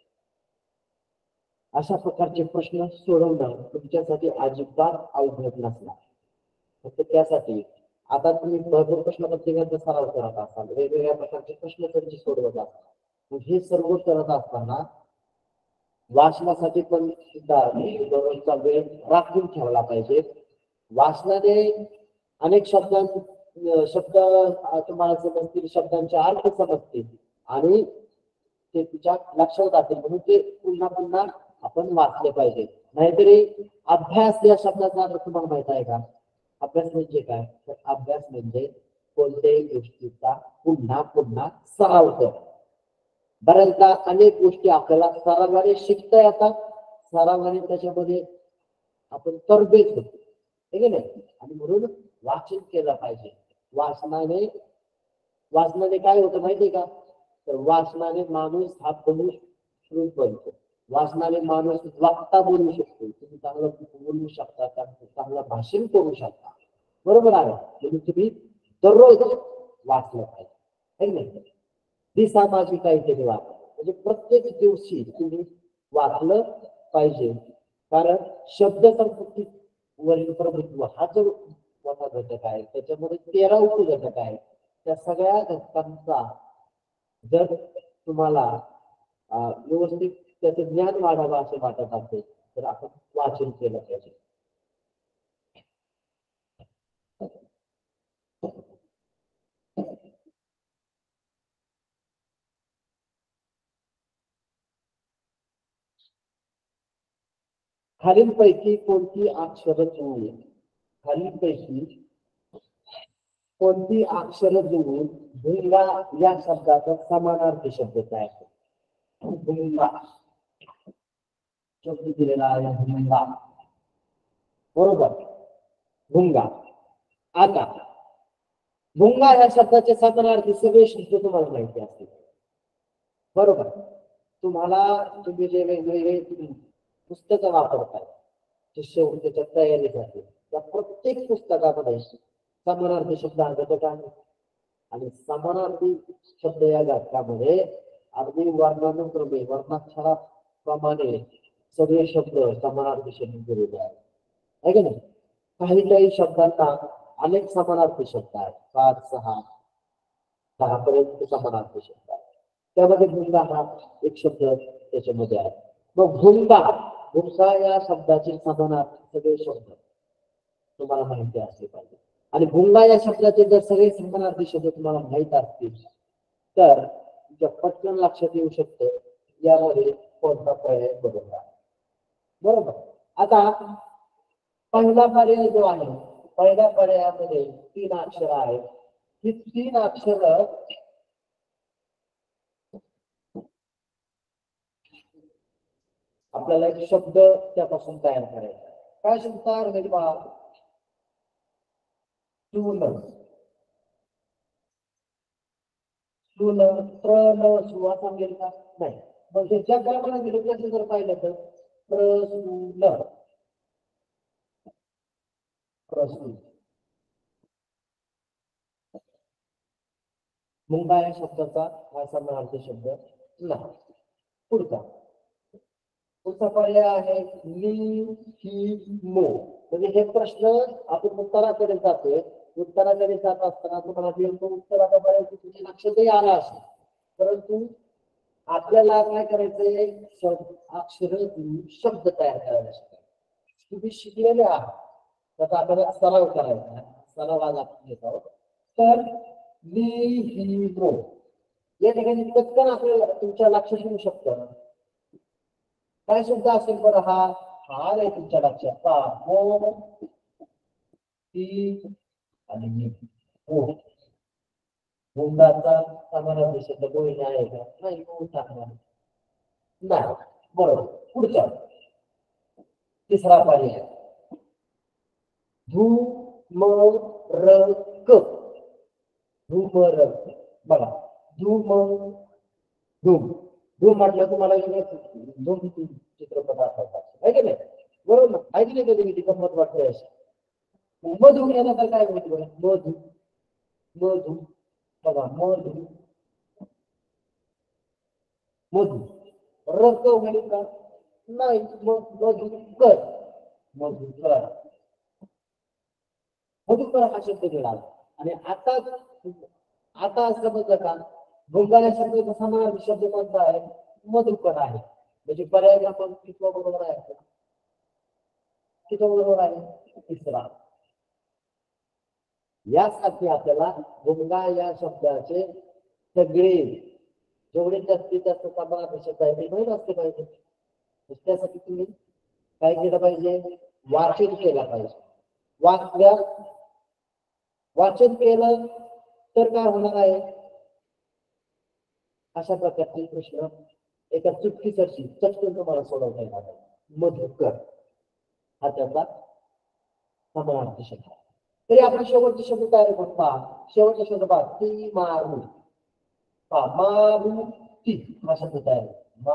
अशा प्रकारचे प्रश्न सोडवणं तुमच्यासाठी अजिबात अवघड नसणार. फक्त त्यासाठी आता तुम्ही भरपूर प्रश्नपत्रिकांचा सराव करत असाल, वेगवेगळ्या प्रकारचे प्रश्न त्यांचे सोडवत असाल, हे सर्व करत असताना वाचनासाठी पण सुद्धा दररोजचा वेळ राखून ठेवला पाहिजे. वाचनाने अनेक शब्दां शब्द तुम्हाला समजतील, शब्दांचे अर्थ समजतील आणि ते तुझ्या लक्षात जातील, म्हणून ते पुन्हा पुन्हा आपण वाचले पाहिजे. नाहीतरी अभ्यास या शब्दाचा अर्थ तुम्हाला माहित आहे का? अभ्यास म्हणजे काय? तर अभ्यास म्हणजे कोणत्याही गोष्टीचा पुन्हा पुन्हा सराव करणे. बऱ्याचदा अनेक गोष्टी आपल्याला सरावाने शिकता येतात, सरावाने त्याच्यामध्ये आपण तरबेज होतो, ठीक आहे ना? आणि म्हणून वाचन केलं पाहिजे. वाचनाने वाचनाने काय होतं माहितीये का? तर वाचनाने माणूस हा श्रुत बनतो. वाचनाने माणूस वाचता बोलू शकतो, तुम्ही चांगलं बोलू शकता, चांगलं भाषण करू शकता, बरोबर आहे? म्हणून तुम्ही दररोज वाचलं पाहिजे. दिसा माझी काहीतरी वाच, म्हणजे प्रत्येक दिवशी तुम्ही वाचलं पाहिजे. कारण शब्द संपत्ती वरील प्रभुत्व हा जो मोठा घटक आहे, त्याच्यामध्ये तेरा उपघटक आहेत. त्या सगळ्या घटकांचा जर तुम्हाला व्यवस्थित त्याचं ज्ञान वाढावं असं वाटत असेल तर आपण वाचन केलं पाहिजे. खालीलपैकी कोणती अक्षर जुळून खालीलपैकी कोणती अक्षर जुळून भुंगा या शब्दाचा समानार्थी शब्द तयार होतो? भुंगा शब्द दिलेला आहे भुंगा, बरोबर? भुंगा. आता भुंगा या शब्दाचे समानार्थी सगळे शब्द तुम्हाला माहिती असतील, बरोबर? तुम्हाला तुम्ही जे वेगवेगळे पुस्तकं वापरताय, जे शेवटी त्याच्या तयारीसाठी, त्या प्रत्येक पुस्तकामध्ये समानार्थी शब्द हा घटक आहे. आणि समानार्थी शब्द या घटकामध्ये अगदी वर्णानुक्रमे वर्णाक्षराप्रमाणे सगळे शब्द समानार्थी शब्द दिलेले आहेत, आहे का नाही? काही काही शब्दांना अनेक समानार्थी शब्द आहेत, पाच सहा दहा पर्यंत समानार्थी शब्द आहेत. त्यामध्ये भुंगा हा एक शब्द त्याच्यामध्ये आहे. मग भुंगा भुंगा या शब्दाचे समानार्थी सगळे शब्द तुम्हाला माहिती असले पाहिजे. आणि भुंगा या शब्दाचे जर सगळे समानार्थी शब्द तुम्हाला माहित असतील तर तुमच्या पटकन लक्षात येऊ शकतं यामध्ये कोणता पर्याय बरोबर आहे, बरोबर? आता पहिला पर्याय जो आहे, पहिल्या पर्यायामध्ये तीन अक्षर आहेत. ही तीन अक्षर आपल्याला एक शब्द त्यापासून तयार करायचा. काय शब्द तयार होईल पहा? चूल, चूल, प्र सुवा सांगेल का? नाही. मग ज्या ग्रामाला दिलं त्याचं जर पाहिलं तर प्रसूल, प्रसूल. भुंगा या शब्दाचा हा समानार्थी शब्द नाही. पुढचा पुढचा पर्याय आहे लिहिमो. म्हणजे हे प्रश्न आपण उत्तराकडे जातोय, उत्तराकडे जात असताना तुम्हाला लिहिमो उत्तराचा पर्याय तुमच्या लक्षातही आला असेल, परंतु आपल्याला काय करायचंय? अक्षर शब्द तयार करायचे. तुम्ही शिकलेले आहात, त्याचा आपल्याला सराव करायचा, सराव आज आपण घेत आहोत. तर लिहिमो या ठिकाणी पटकन आपल्याला तुमच्या लक्षात येऊ शकतं काय शब्द असेल बरं? हा हा आहे तुमच्या लक्षात पहा, हो ती आणि हो. भुंगाचा समानार्थी शब्द बोलणे आहे का? नाही, बोलू टाकणार नाही. बरोबर. पुढचा तिसरा पर्याय धूमरक. धूमरक बघा, धूम धूम धूम म्हटलं तुम्हाला धूम चित्रपट असायचा आहे की नाही? बरोबर ना? आहे की नाही? कधी किती गंमत वाटते अशी. मधू यानंतर काय माहिती बघा, मधू मधू बघा, मधू मधू रक होईल का? नाही. मधुकर मधुकर मधुकर हा शब्द मिळाला. आणि आता आता असं समजलं का, भुंगा या शब्दाचा समानार्थी शब्द कोणता आहे? मधुकर आहे. म्हणजे पर्याय आपण कितवा बरोबर आहे? कितवा बरोबर आहे? तिसरा. यासाठी आपल्याला भुंगा या शब्दाचे सगळे जेवढे जास्तीत जास्त समानार्थी शब्द आहे ते माहीत असले पाहिजे. त्यासाठी तुम्ही काय केलं पाहिजे? वाचन केलं पाहिजे. वाचल्या वाचन केलं तर काय होणार आहे? अशा प्रकारचे प्रश्न एका चुटकीसरशी चटकन तुम्हाला सोडवता येणार आहे. मधुकर हा त्याचा समानार्थी शब्द. तरी आपण शेवटचे शब्द तयार करून पहा. शेवटचा शब्द पहा, ती मारू पहा, मारुती हा शब्द तयार.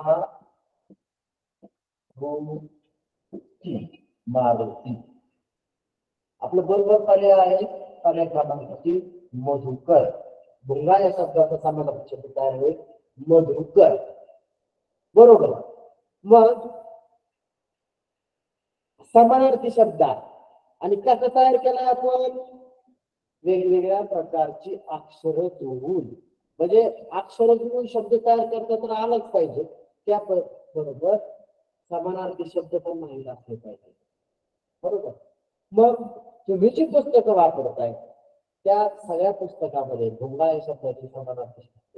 मारुती मारुती आपलं बरोबर पर्याय आहे. पर्याय क्रमांक तीन मधुकर. भुंगा या शब्दाचा समानार्थी शब्द तयार होईल मधुकर. बरोबर. मग समानार्थी शब्द आणि कसं तयार केला आपण? वेगवेगळ्या प्रकारची अक्षरं जोडून. म्हणजे अक्षरं जोडून शब्द तयार करता तर आलंच पाहिजे. त्या बरोबर समानार्थी शब्द पण माहीत असले पाहिजे. बरोबर. मग तुम्ही जी पुस्तकं वापरताय त्या सगळ्या पुस्तकामध्ये भुंगा या शब्दाची समानार्थी शब्द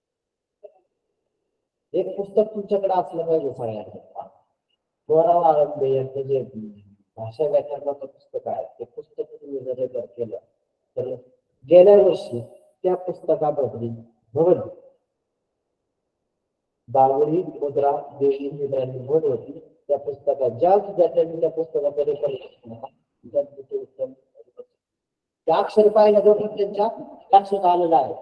एक पुस्तक तुमच्याकडे असलं पाहिजे सगळ्यांना. गोराव आरंभे यांचं जे भाषा व्याकरणाचं पुस्तक आहे ते पुस्तक तुम्ही जर रेफर केलं तर गेल्या वर्षी त्या पुस्तकाबद्दल भवन बावरी मुद्रा देवी मुद्रांनी भर होती. त्या पुस्तकात ज्या विद्यार्थ्यांनी त्या पुस्तकाचं रेफर केलं त्या अक्षर पाहिल्याबरोबर त्यांच्या लक्षात आलेलं आहे.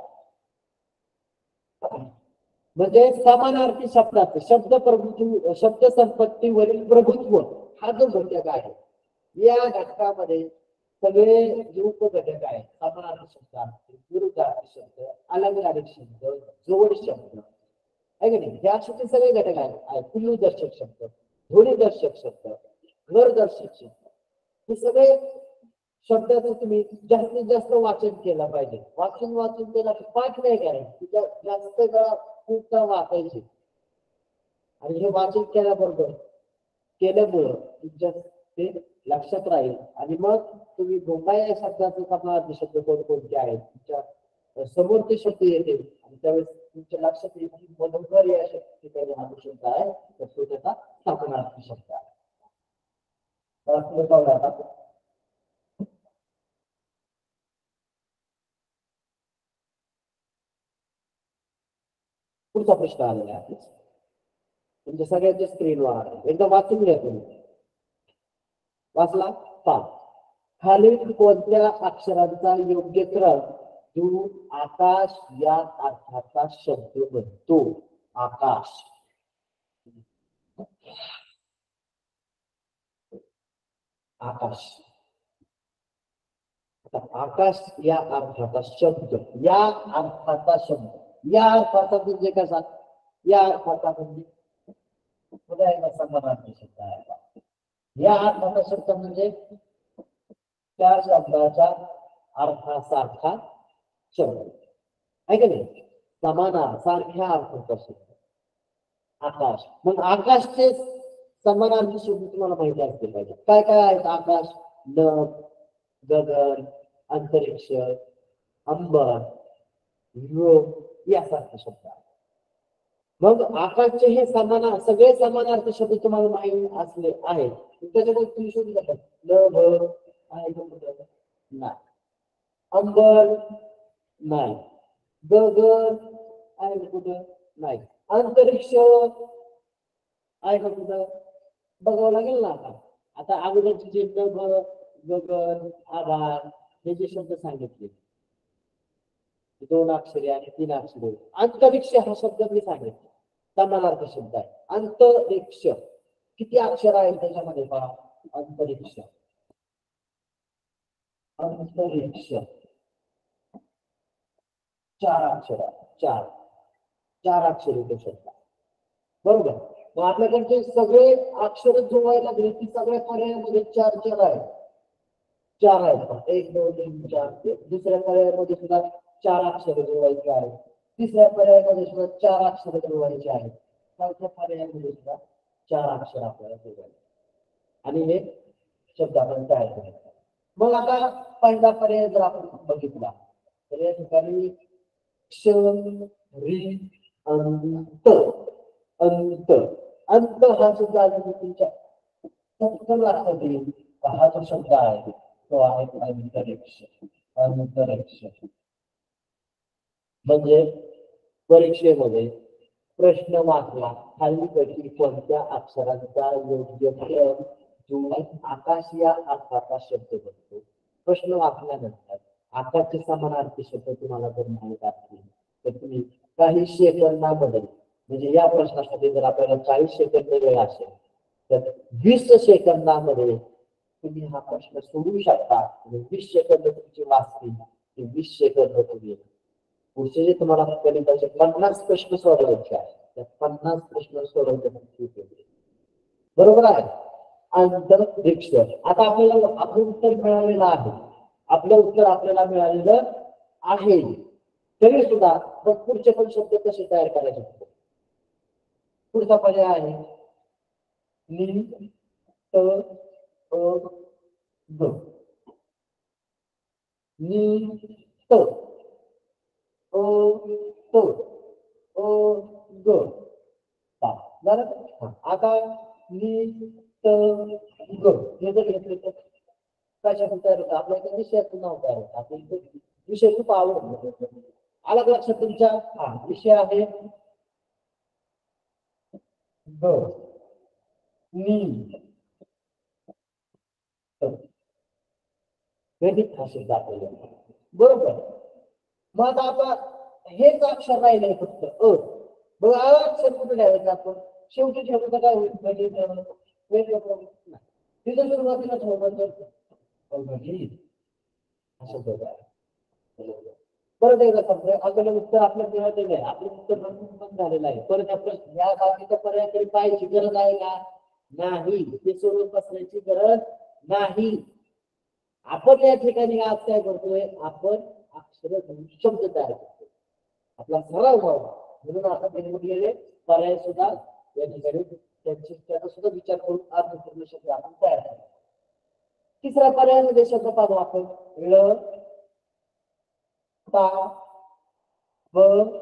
म्हणजे समानार्थी शब्दात शब्द प्रभुत्व शब्द संपत्तीवरील प्रभुत्व हा जो घटक आहे या घटकामध्ये सगळे जे उपघटक आहेत समानार्थी शब्द, विरुद्धार्थी शब्द, अलंकारिक शब्द, जोड शब्द आहे की नाही, हे असे सगळे घटक आहेत. पुल्लुदर्शक शब्द, ध्वनिदर्शक शब्द, घरदर्शक शब्द, हे सगळे शब्दाचं तुम्ही जास्तीत जास्त वाचन केलं पाहिजे. वाचन वाचन केलं पाठ नाही करायचं, जास्त वेळा खूप वाचायचे. आणि हे वाचन केल्याबरोबर केल्यामुळं तुमच्या ते लक्षात राहील. आणि मग तुम्ही भुंगा या शब्दाचे समानार्थी शब्द कोणकोणते आहेत तुमच्या समोर ते शब्द येतील आणि त्यावेळेस तुमच्या लक्षात येईल की मधुकर या शब्दाचे हा शब्द आहे तर तो त्याचा समानार्थी शब्द आहे. पुढचा प्रश्न आलेला आहे तुमच्या सगळ्यांच्या स्क्रीनवर आहे. एकदा वाचून घ्या तुम्ही. वाचला पहा. खालील कोणत्या अक्षरांचा योग्य क्रम दूर आकाश या अर्थाचा शब्द बनतो? आकाश. आकाश आकाश या अर्थाचा शब्द या अर्थाचा शब्द या अर्थाचा म्हणजे कसा? या अर्थाचा म्हणजे समानार्थी शब्द आहे. या अर्थाचा शब्द म्हणजे त्या शब्दाच्या अर्थासारखा शब्द आहे का नाही? समाना सारख्या अर्थाचा शब्द आकाश. मग आकाशचे समानार्थी शब्द तुम्हाला माहिती असले पाहिजे. काय काय आहेत? आकाश, नभ, गगन, अंतरिक्ष, अंबर, योग यासारखे शब्द आहेत. मग आकाशचे हे समान सगळे समानार्थी शब्द तुम्हाला माहिती असले आहेत. त्याच्यामध्ये तुम्ही शोधू शकता. नभ आहे नाही, अंबर नाही, गगन आहे का कुठं? नाही. अंतरिक्ष आहे का कुठं? बघावं लागेल ना आता. आता अगोदरचे जे गग गगन आभाळ हे जे शब्द सांगितले दोन अक्षरे आणि तीन अक्षरे, अंतरिक्ष हा शब्द मी सांगितला समानार्थी शब्द आहे. अंतरिक्ष किती अक्षर आहेत त्याच्यामध्ये पहा. अंतरिक्ष अंतरिक्ष चार अक्षर चार चार अक्षर येते शब्द बरोबर. मग आपल्याकडचे सगळे अक्षर जोडायला लागले की सगळ्या पर्यायामध्ये चार चार आहेत. चार आहेत एक दोन तीन चार. दुसऱ्या पर्यायामध्ये सुद्धा चार अक्षर जोडायचे आहेत. तिसऱ्या पर्यायामध्ये सुद्धा चार अक्षर जोडायचे आहेत. चौथ्या पर्यायामध्ये सुद्धा चार अक्षर आपल्याला जोडायचे आणि हे शब्द आपण तयार करायचे. मग आता पहिला पर्याय जर आपण बघितला तर या ठिकाणी क्ष री अंत अंत अंत हा शब्द आहे तुमच्या लक्षात येईल. हा जो शब्द आहे तो आहे अंतरिक्ष. अंतरिक्ष म्हणजे परीक्षेमध्ये प्रश्न वाचला खाली पैकी कोणत्या अक्षरांचा योग्य क्रम जोडून आकाश या अर्थाचा शब्द बनतो. प्रश्न वाचल्यानंतर आकाशचे समानार्थी शब्द तुम्हाला जर माहित असतील तर तुम्ही काही सेकंदामध्ये म्हणजे या प्रश्नासाठी जर आपल्याला चाळीस सेकंद वेळ असेल तर वीस सेकंदामध्ये तुम्ही हा प्रश्न सोडवू शकता. वीस सेकंद तुमची वाचतील वीस सेकंद तुम्ही पुढचे जे तुम्हाला गणिताचे पन्नास प्रश्न सोडवायचे आहेत त्या पन्नास प्रश्न सोडवण्यासाठी बरोबर आहे. अंतरिक्ष आता आपल्याला आपलं उत्तर मिळालेलं आहे. आपलं उत्तर आपल्याला मिळालेलं आहे तरी सुद्धा पुढचे पण शब्द कसे तयार करायचे. पुढचा पर्याय आहे नि त अ ग नि त अ त अ ग झालं. आता नि त ग हे जर घेतले तर कशातून तयार होतं आपल्या एका विषयातून नाव तयार होतं. आपल्या विषय खूप आवडतो. अलग लक्षात तुमच्या हा विषय आहे ग नि गणित हा शब्द आपल्याला बरोबर. मग आता हेच अक्षर राहिले फक्त अ बघा अक्षर कुठे लिहायचं आपण शेवटी ठेवलं काय होईल तिथं सुरुवातीला ठेवलं परत एकदा समजा आपल्याला उत्तर आपल्या मिळालेलं आहे. आपलं उत्तर बंद झालेलं आहे. परत आपण या बाकीच्या पर्यायाकडे पाहायची गरज आहे का? नाही. ते सोडून बसण्याची गरज नाही. आपण या ठिकाणी आज काय करतोय आपण अक्षर शब्द तयार करतो. आपला सराव व्हावा म्हणून आता वेगवेगळे पर्याय सुद्धा या ठिकाणी त्यांची त्याचा सुद्धा विचार करून अर्थपूर्ण शब्द आपण तयार करतो. तिसऱ्या पर्यायामध्ये शब्द पाहू आपण ल ता ब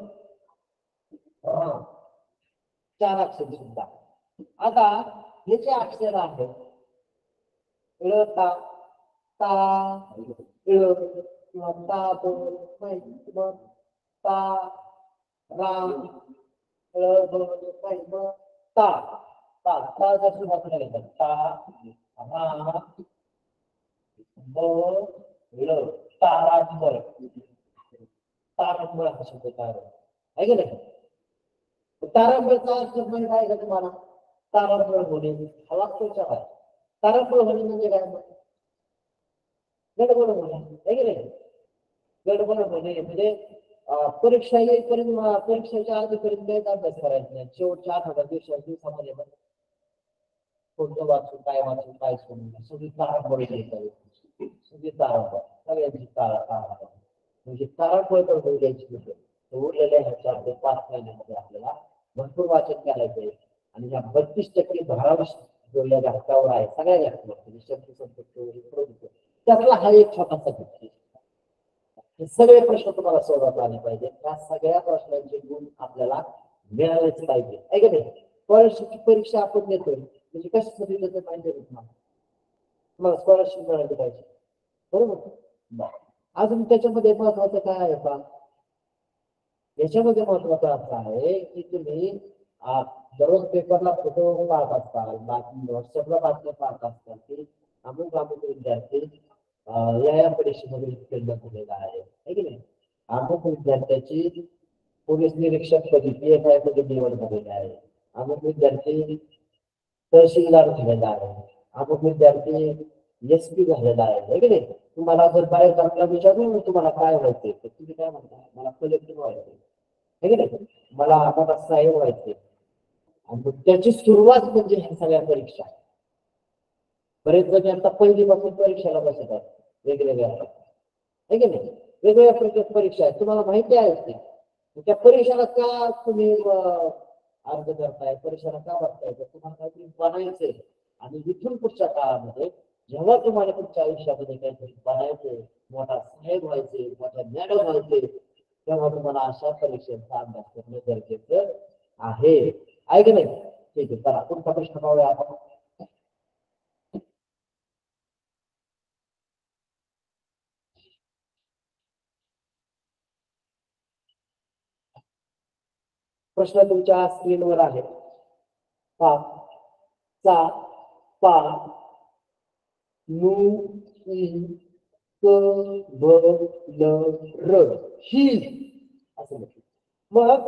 र चार अक्षर सुद्धा. आता हे जे अक्षर आहेत ल ता ता ळ किंवा ता ब किंवा ता रा ळ ब ब ता ता ता जर सुरुवात केली ता रा ब ळ तारांबर तारांबर हा शब्द तयार होतो आहे की नाही. तारांबळचा अर्थ म्हणजे काय का तुम्हाला? तारांबळ होणे हा वाक्याच्या आहे. तारांबळ होणे म्हणजे काय? गडबड होणे आहे की नाही. गडबड होणे म्हणजे परीक्षा येईपर्यंत परीक्षेच्या आधीपर्यंत काहीच अभ्यास करायचा नाही. शेवटच्या आठ हजार दिवसा दिवसामध्ये कोणतं वाचून काय वाचून काय सोडून सगळी तारांबळ घ्यायची सगळी तारांबळ सगळ्यांची तारा तारांबळ म्हणजे तारांबळ तर होऊ द्यायची नसेल. उरलेल्या ह्याच्या आपल्या पाच महिन्यामध्ये आपल्याला भरपूर वाचन करायचंय आणि या बत्तीस टक्के भराव जो या घटकावर आहे सगळ्या घटकावर शब्द संपत्ती त्यातला हा एक छोटासा घटक. हे सगळे प्रश्न तुम्हाला सोडवता आले पाहिजे. त्या सगळ्या प्रश्नांचे गुण आपल्याला मिळालेच पाहिजे आहे का नाही. स्कॉलरशिपची परीक्षा आपण देतोय म्हणजे कशासाठी देतो माहिती आहे तुम्हाला? तुम्हाला स्कॉलरशिप मिळाली पाहिजे बरोबर. अजून त्याच्यामध्ये महत्वाचं काय आहे का याच्यामध्ये महत्वाचं असं आहे की तुम्ही आ, दररोज पेपरला फोटो पाहत असताल, बातमी व्हॉट्सअपला बातम्या पाहत असताल की अमुक अमुक विद्यार्थी अं, या या परीक्षेमध्ये उत्तीर्ण झालेला आहे है की नाही. अमुक विद्यार्थ्याची पोलीस निरीक्षक पदी पी एस आय मध्ये निवड झालेली आहे. अमुक विद्यार्थी तहसीलदार झालेला आहे. अमुक विद्यार्थी एस पी झालेला आहे है की नाही. तुम्हाला जर बाहेर आपला विचारून तुम्हाला काय व्हायचंय तर तुम्ही काय म्हणता, मला कलेक्टर व्हायचंय है की नाही, मला आम्हाला साहेब व्हायचे. आणि त्याची सुरुवात म्हणजे ह्या सगळ्या परीक्षा. बरेच जण आता पहिलीपासून परीक्षेला बसतात वेगवेगळ्या है की नाही. वेगवेगळ्या प्रकारच्या परीक्षा आहेत, तुम्हाला माहिती आहे ते. त्या परीक्षेला का तुम्ही अं, अर्ज करताय, परीक्षेला का बसताय, तर तुम्हाला काहीतरी बनायचंय. आणि इथून पुढच्या काळामध्ये जेव्हा तुम्हाला तुमच्या आयुष्यामध्ये काहीतरी बनायचंय, मोठा साहेब व्हायचे, मोठा मॅडम व्हायचे, तेव्हा तुम्हाला अशा परीक्षेचा अभ्यास करणं गरजेचं आहे. आहे की नाही. ठीक आहे, चला पुढचा प्रश्न पाहूया आपण. प्रश्न तुमच्या स्क्रीनवर आहे. पा चा पा नु इ क ब ल र ही असं म्हटलं. मग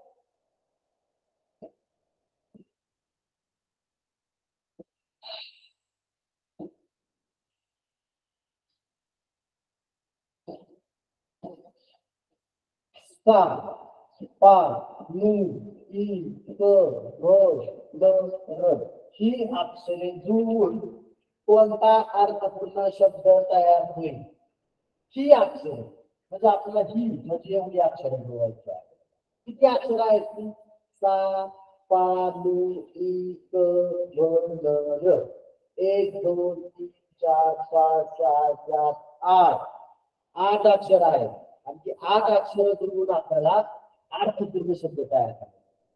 सा पा नु इ क ब ल र ही अक्षरे जुळून कोणता अर्थपूर्ण शब्द तयार होईल. ही अक्षरे म्हणजे आपल्याला ही म्हणजे एवढी अक्षरे जुळवायची आहे. किती अक्षर आहेत ती? सा पा लू ई क भ ल र. एक दोन तीन चार पाच सहा सात आठ. आठ अक्षर आहेत आणि ती आठ अक्षर जुळवून आपल्याला अर्थपूर्ण शब्द तयार करायचे.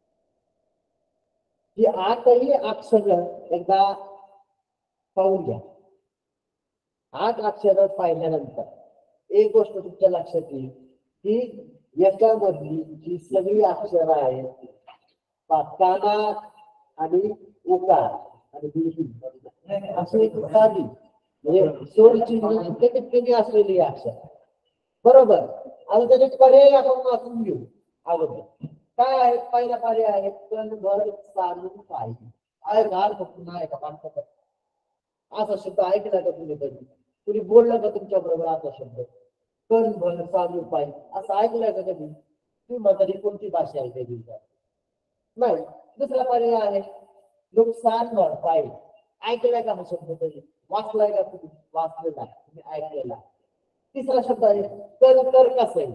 ही आठही अक्षर एकदा पाहून घ्या. आठ अक्षर पाहिल्यानंतर एक गोष्ट तुमच्या लक्षात येईल की याच्यामधली जी सगळी अक्षर आहेत काना आणि उकार आणि बिलकुल असे एक साधी म्हणजे सोड चिन्ह कमी असलेली अक्षर बरोबर. आणि त्याचे पर्याय आपण वाचून घेऊ अगोदर. काय आहे पहिला पर्याय आहे कण भर चालू पाहिजे. आहे घाल पुन्हा आहे का माणसाचा असा शब्द ऐकला का तुम्ही कधी? कुणी बोललं का तुमच्या बरोबर असा शब्द कण भर चालू पाहिजे असं ऐकलंय का कधी? तुम्ही म्हणता कोणती भाषा आहे वेगळी नाही. दुसरा पर्याय आहे नुकसान भरपाई. ऐकलाय का हा शब्द कधी? वाचलाय का तुम्ही? वाचलेला आहे, तुम्ही ऐकलेला आहे. तिसरा शब्द आहे कणकर कसं.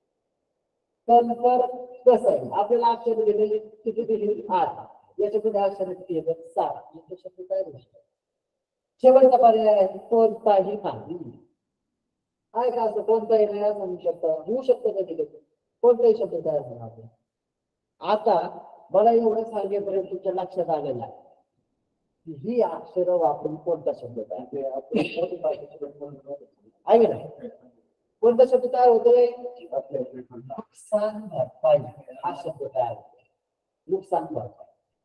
कणकर कसं आपल्याला अक्षर दिलेली किती दिली? आठ. याच्यामध्ये अक्षर किती येतात? सात. म्हणजे शब्द काय गोष्ट. शेवटचा पर्याय आहे कोणताही नाही. आहे का असं कोणताही नाही म्हणू शकता होऊ शकतं कधी कधी कोणताही शब्द तयार होणार. आता मला एवढं सांगेपर्यंत तुमच्या लक्षात आलेलं आहे ही अक्षरं वापरून कोणता शब्द तयार आहे ना. कोणता शब्द तयार होतोय? नुकसान भरपाई हा शब्द तयार होतो. नुकसान भरपाई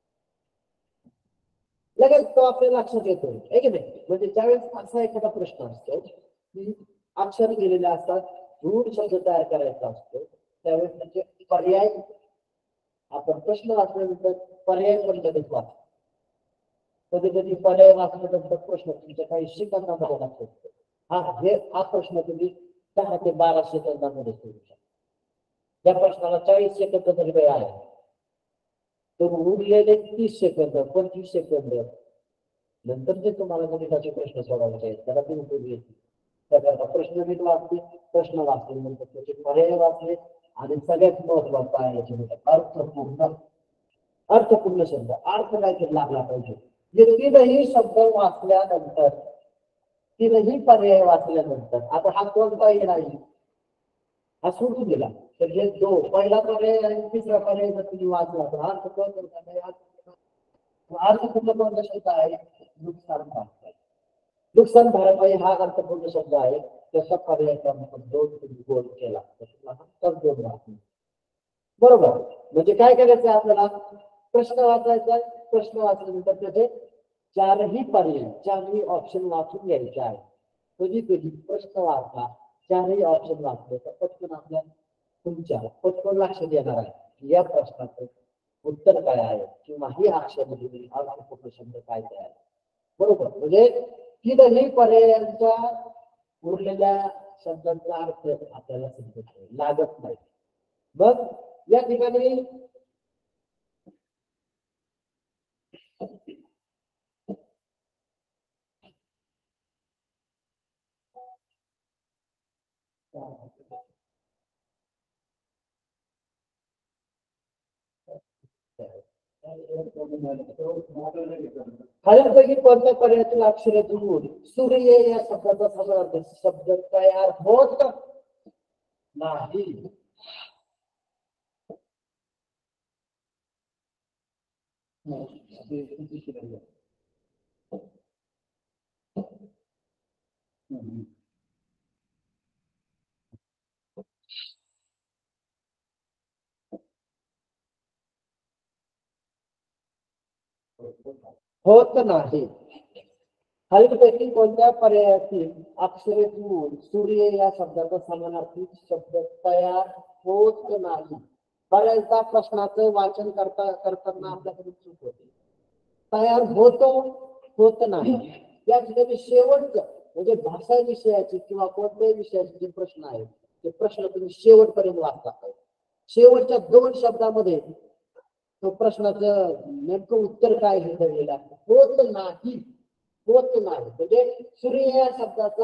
लगेच तो आपल्या लक्षात येतो आहे की नाही. म्हणजे ज्यावेळेस असा एखादा प्रश्न असतो की अक्षर दिलेले असतात रूढ शब्द तयार करायचा असतो त्यावेळेस म्हणजे पर्याय आपण प्रश्न वाचल्यानंतर पर्याय पण लगेच वाचतो. कधी कधी पर्याय वाचल्यानंतर प्रश्न तुमच्या काही सेकंदामध्ये लक्षात येतो. हा हे हा प्रश्न तुम्ही दहा ते बारा सेकंदामध्ये सोडू शकता. या प्रश्नाला चाळीस सेकंद तरी वेळ आहे तर उरलेले तीस सेकंद पंचवीस सेकंद नंतर जे तुम्हाला गणिताचे प्रश्न सोडवायचे आहेत त्याला तुम्ही उपयोगी येतील. त्याकरता प्रश्न नीट वाचले, प्रश्न वाचले नंतर त्याचे पर्याय वाचले आणि सगळ्यात महत्वाचं आहे याच्यामध्ये अर्थपूर्ण अर्थपूर्ण शब्द अर्थ काहीतरी लागला पाहिजे. जे तीनही शब्द वाचल्यानंतर तीनही पर्याय वाचल्यानंतर आता हा कोणताही नाही हा सोडून दिला तर हे दो पहिला पर्याय आणि तिसरा पर्याय जर तुम्ही वाचला तर अर्थ कोणता अर्थपूर्ण कोणता शब्द आहे? नुकसान भरपाई. नुकसान भरपाई हा अर्थपूर्ण शब्द आहे. त्याचा पर्याय दोन तुम्ही गोल केला तर तुम्हाला दोन राहतील. बरोबर. म्हणजे काय करायचं आपल्याला, प्रश्न वाचायचा, प्रश्न वाचल्यानंतर त्याचे चारही पर्याय, चारही ऑप्शन वाचून घ्यायचे आहे. कधी कधी प्रश्न वाचला, चारही ऑप्शन वाचले तर पटकन आपल्या तुमच्या पटकन लक्षात येणार आहे या प्रश्नाचं उत्तर काय आहे किंवा ही अक्षर शब्द काय तयार आहे. बरोबर. म्हणजे तीनही पर्यायांच्या उरलेल्या शब्दांचा अर्थ आपल्याला समजत नाही, लागत नाही. मग या ठिकाणी खालीलपैकी कोणत्या पर्यायातील अक्षरे जुळवून सूर्य या शब्दाचा समानार्थी शब्द तयार होत नाही. होत नाही. खालीलपैकी कोणत्या पर्यायातील अक्षरे जुळवून सूर्य या शब्दाचा समानार्थी शब्द तयार होत नाही. बऱ्याचदा प्रश्नाचं वाचन करता करताना आपल्याकडे चूक होते. तयार होतो, होत नाही. या ठिकाणी शेवटचं म्हणजे भाषा विषयाचे किंवा कोणत्याही विषयाचे जे प्रश्न आहेत ते प्रश्न तुम्ही शेवटपर्यंत वाचता पाहिजे. शेवटच्या दोन शब्दामध्ये तो प्रश्नाचं नेमकं उत्तर काय हे ठरलेलं आहे. होत नाही, होत नाही म्हणजे सूर्य या शब्दाचा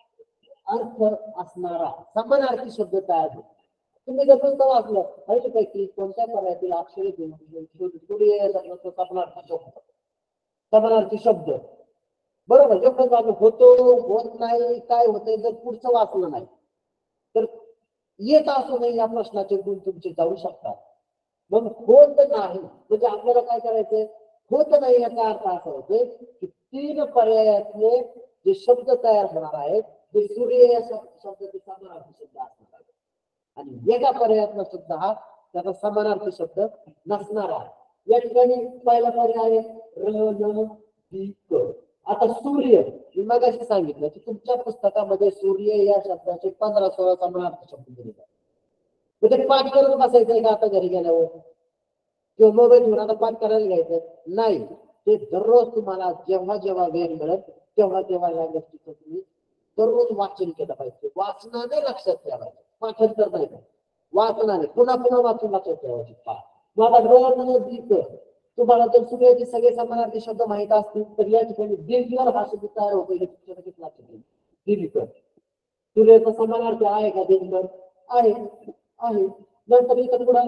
अर्थ असणारा समानार्थी शब्द तयार होतो. तुम्ही जर पुस्तक वाचलं खालीलपैकी कोणत्या पर्यायातील अक्षरे सूर्य या शब्दाचा समानार्थी शब्द समानार्थी शब्द बरोबर. एवढं होतो, होत नाही, काय होतंय जर पुढचं वाचलं नाही तर येत असू नये या प्रश्नाचे गुण तुमचे जाऊ शकतात. मग होत नाही म्हणजे आपल्याला काय करायचंय, होत नाही याचा अर्थ असा होतोय की तीन पर्यायातले जे शब्द तयार होणार आहेत ते सूर्य या शब्दाचे समानार्थी शब्द असणार आहेत आणि एका पर्यायातला शब्द हा त्याचा समानार्थी शब्द नसणार आहे. या ठिकाणी पहिला पर्याय र न दी क. आता सूर्य मी मगाशी सांगितलं की तुमच्या पुस्तकामध्ये सूर्य या शब्दाचे पंधरा सोळा समानार्थी शब्द दिले जातात. म्हणजे पाठ करत बसायचंय का आता घरी गेल्यावर किंवा मोबाईल घेऊन आता पाठ करायला घ्यायचं नाही. ते दररोज तुम्हाला जेव्हा जेव्हा वेळ मिळत तेव्हा तेव्हा या गोष्टीचं तुम्ही दररोज वाचन केलं पाहिजे. वाचनाने लक्षात ठेवायचं, पाठांतर नाही, वाचनाने पुन्हा पुन्हा वाचून लक्षात ठेवायचे. मला रोज तुम्हाला जर सूर्याचे सगळे समानार्थी शब्द माहित असतील तर या ठिकाणी दिनकर हा शब्द तयार होतो हे तुमच्या नक्कीच लक्षात येईल. दिनकर सूर्याचा समानार्थी आहे का? दिनकर आहे आहे. नंतर इथं पुढे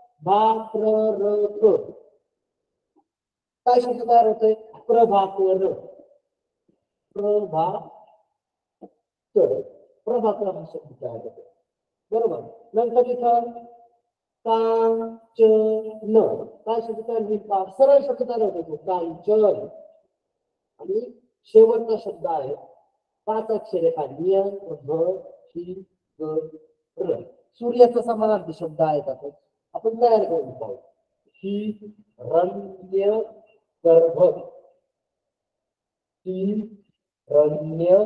भाकर काय शब्द तयार होतोय? प्रभाकर. प्रभाकर प्रभाकर हा शब्द तयार होतो. बरोबर. नंतर इथं कांचन काय शब्द तयार होईल? सरळ शब्द तयार होतो कांचन. आणि शेवटचा शब्द आहे पाच अक्षरे खाली र. सूर्याचा समानार्थी शब्द आहे का तो आपण तयार करून पाहू. ही रम्य गर्भ. ही रम्य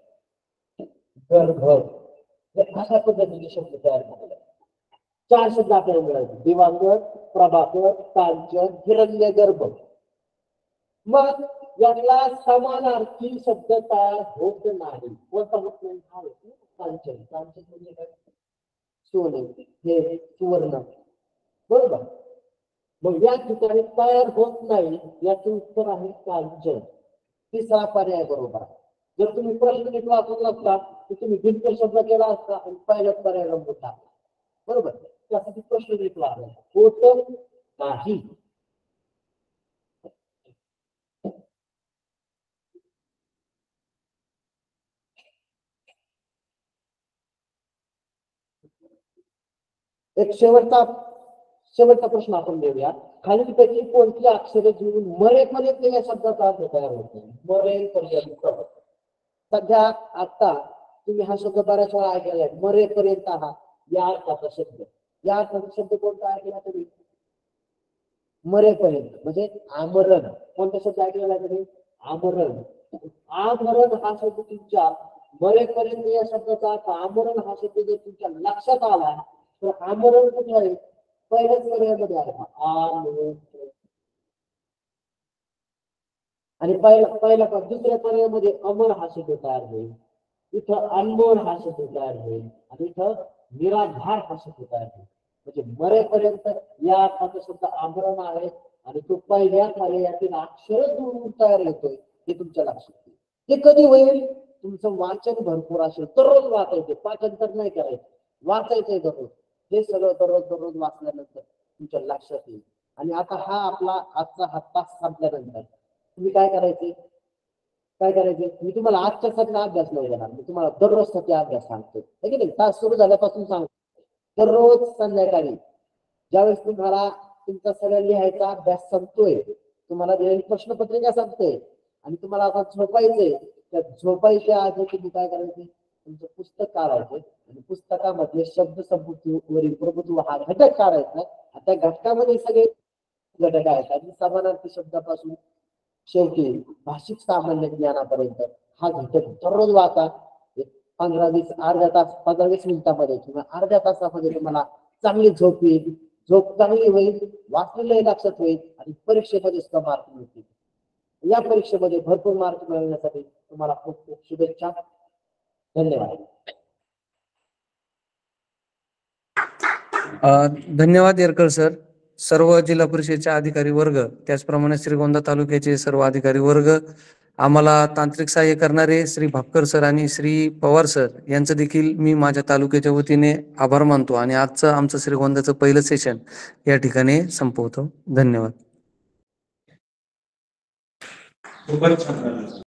गर्भ अशा पद्धतीचे शब्द तयार झाले. चार शब्द आपल्याला मिळाले. दिवाकर, प्रभाकर, कांचन, हिरण्य गर्भ. मग यातला समानार्थी शब्द तयार होत नाही. कोणता होत नाही? हा होत कांचन. कांचन म्हणजे काय? सोने, हे सुवर्ण. बरोबर. मग या ठिकाणी तयार होत नाही याचं उत्तर आहे कांचन. तिसरा पर्याय बरोबर. जर तुम्ही प्रश्न नीट वाचून नसता तर तुम्ही दिनकर शब्द केला असता आणि पहिल्याच पर्याय रंगून टाकला. बरोबर. त्यासाठी प्रश्न नीट वाचला. होत नाही. एक शेवटचा शेवटचा प्रश्न आपण देऊया. खालीलपैकी कोणती अक्षरे जुळून मरेपर्यंत या शब्दाचा अर्थ तयार होतो? मरेपर्यंत. सध्या आता तुम्ही हा शब्द बऱ्याच वेळा ऐकलेला आहे. मरेपर्यंत हा या अर्थाचा शब्द. या अर्थाचा शब्द कोणता ऐकला तुम्ही? मरेपर्यंत, म्हणजे आमरण. कोणता शब्द ऐकलेला तुम्ही? आमरण. आमरण हा शब्द तुमच्या मरेपर्यंत या शब्दाचा अर्थ आमरण हा शब्द जर तुमच्या लक्षात आला तर आमरण कुठे आहे? पहिल्याच पर्यायामध्ये आहे. आमरण. आणि पहिला पहिला दुसऱ्या पर्यायामध्ये अमर हा शब्द तयार होईल. इथं अनमोल हा शब्द तयार होईल आणि इथं निराधार हा शब्द तयार होईल. म्हणजे मरेपर्यंत या अर्थाचा शब्द आमरण आहे आणि तो पहिल्या पर्यायातील अक्षर जुळवून तयार होतोय हे तुमच्या लक्षात येईल. ते कधी होईल? तुमचं वाचन भरपूर असेल, दररोज वाचायचे, पाठांतर नाही करायचं, वाचायचंय दररोज. हे सगळं दररोज दररोज वाचल्यानंतर तुमच्या लक्षात येईल. आणि आता हा आपला आजचा हा तास संपल्यानंतर तुम्ही काय करायचे? काय करायचे? मी तुम्हाला आजच्यासाठी अभ्यास नाही देणार, मी तुम्हाला दररोज साठी अभ्यास सांगतो. है की नाही? तास सुरू झाल्यापासून सांगतो. दररोज संध्याकाळी ज्यावेळेस तुम्हाला तुमचा सगळं लिहायचा अभ्यास संपतोय, तुम्हाला दिलेली प्रश्नपत्रिका संपते आणि तुम्हाला आता झोपायचंय, त्या झोपायच्या आधी तुम्ही काय करायचे? तुमचं पुस्तक काढायचे आणि पुस्तकामधले शब्द संपत्तीवरील प्रभुत्व हा घटक काढायचा. त्या घटकामध्ये सगळे घटक आहेत आणि समानार्थी शब्दापासून शेवटी भाषिक सामान्य ज्ञानापर्यंत हा घटक दररोज वाचा. पंधरा वीस अर्ध्या तास पंधरा वीस मिनिटांमध्ये किंवा अर्ध्या तासामध्ये तुम्हाला चांगली झोप येईल. झोप चांगली होईल, वाचलेलं लक्षात होईल आणि परीक्षेमध्ये सुद्धा मार्क मिळतील. या परीक्षेमध्ये भरपूर मार्क मिळवण्यासाठी तुम्हाला खूप खूप शुभेच्छा. धन्यवाद. धन्यवाद येरकर सर. सर्व जिल्हा परिषदेचे अधिकारी वर्ग, त्याचप्रमाणे श्रीगोंदा तालुक्याचे सर्व अधिकारी वर्ग, आम्हाला तांत्रिक सहाय्य करणारे श्री भापकर सर आणि श्री पवार सर यांचं देखील मी माझ्या तालुक्याच्या वतीने आभार मानतो आणि आजचं आमचं श्रीगोंदाचं पहिलं सेशन या ठिकाणी संपवतो. धन्यवाद.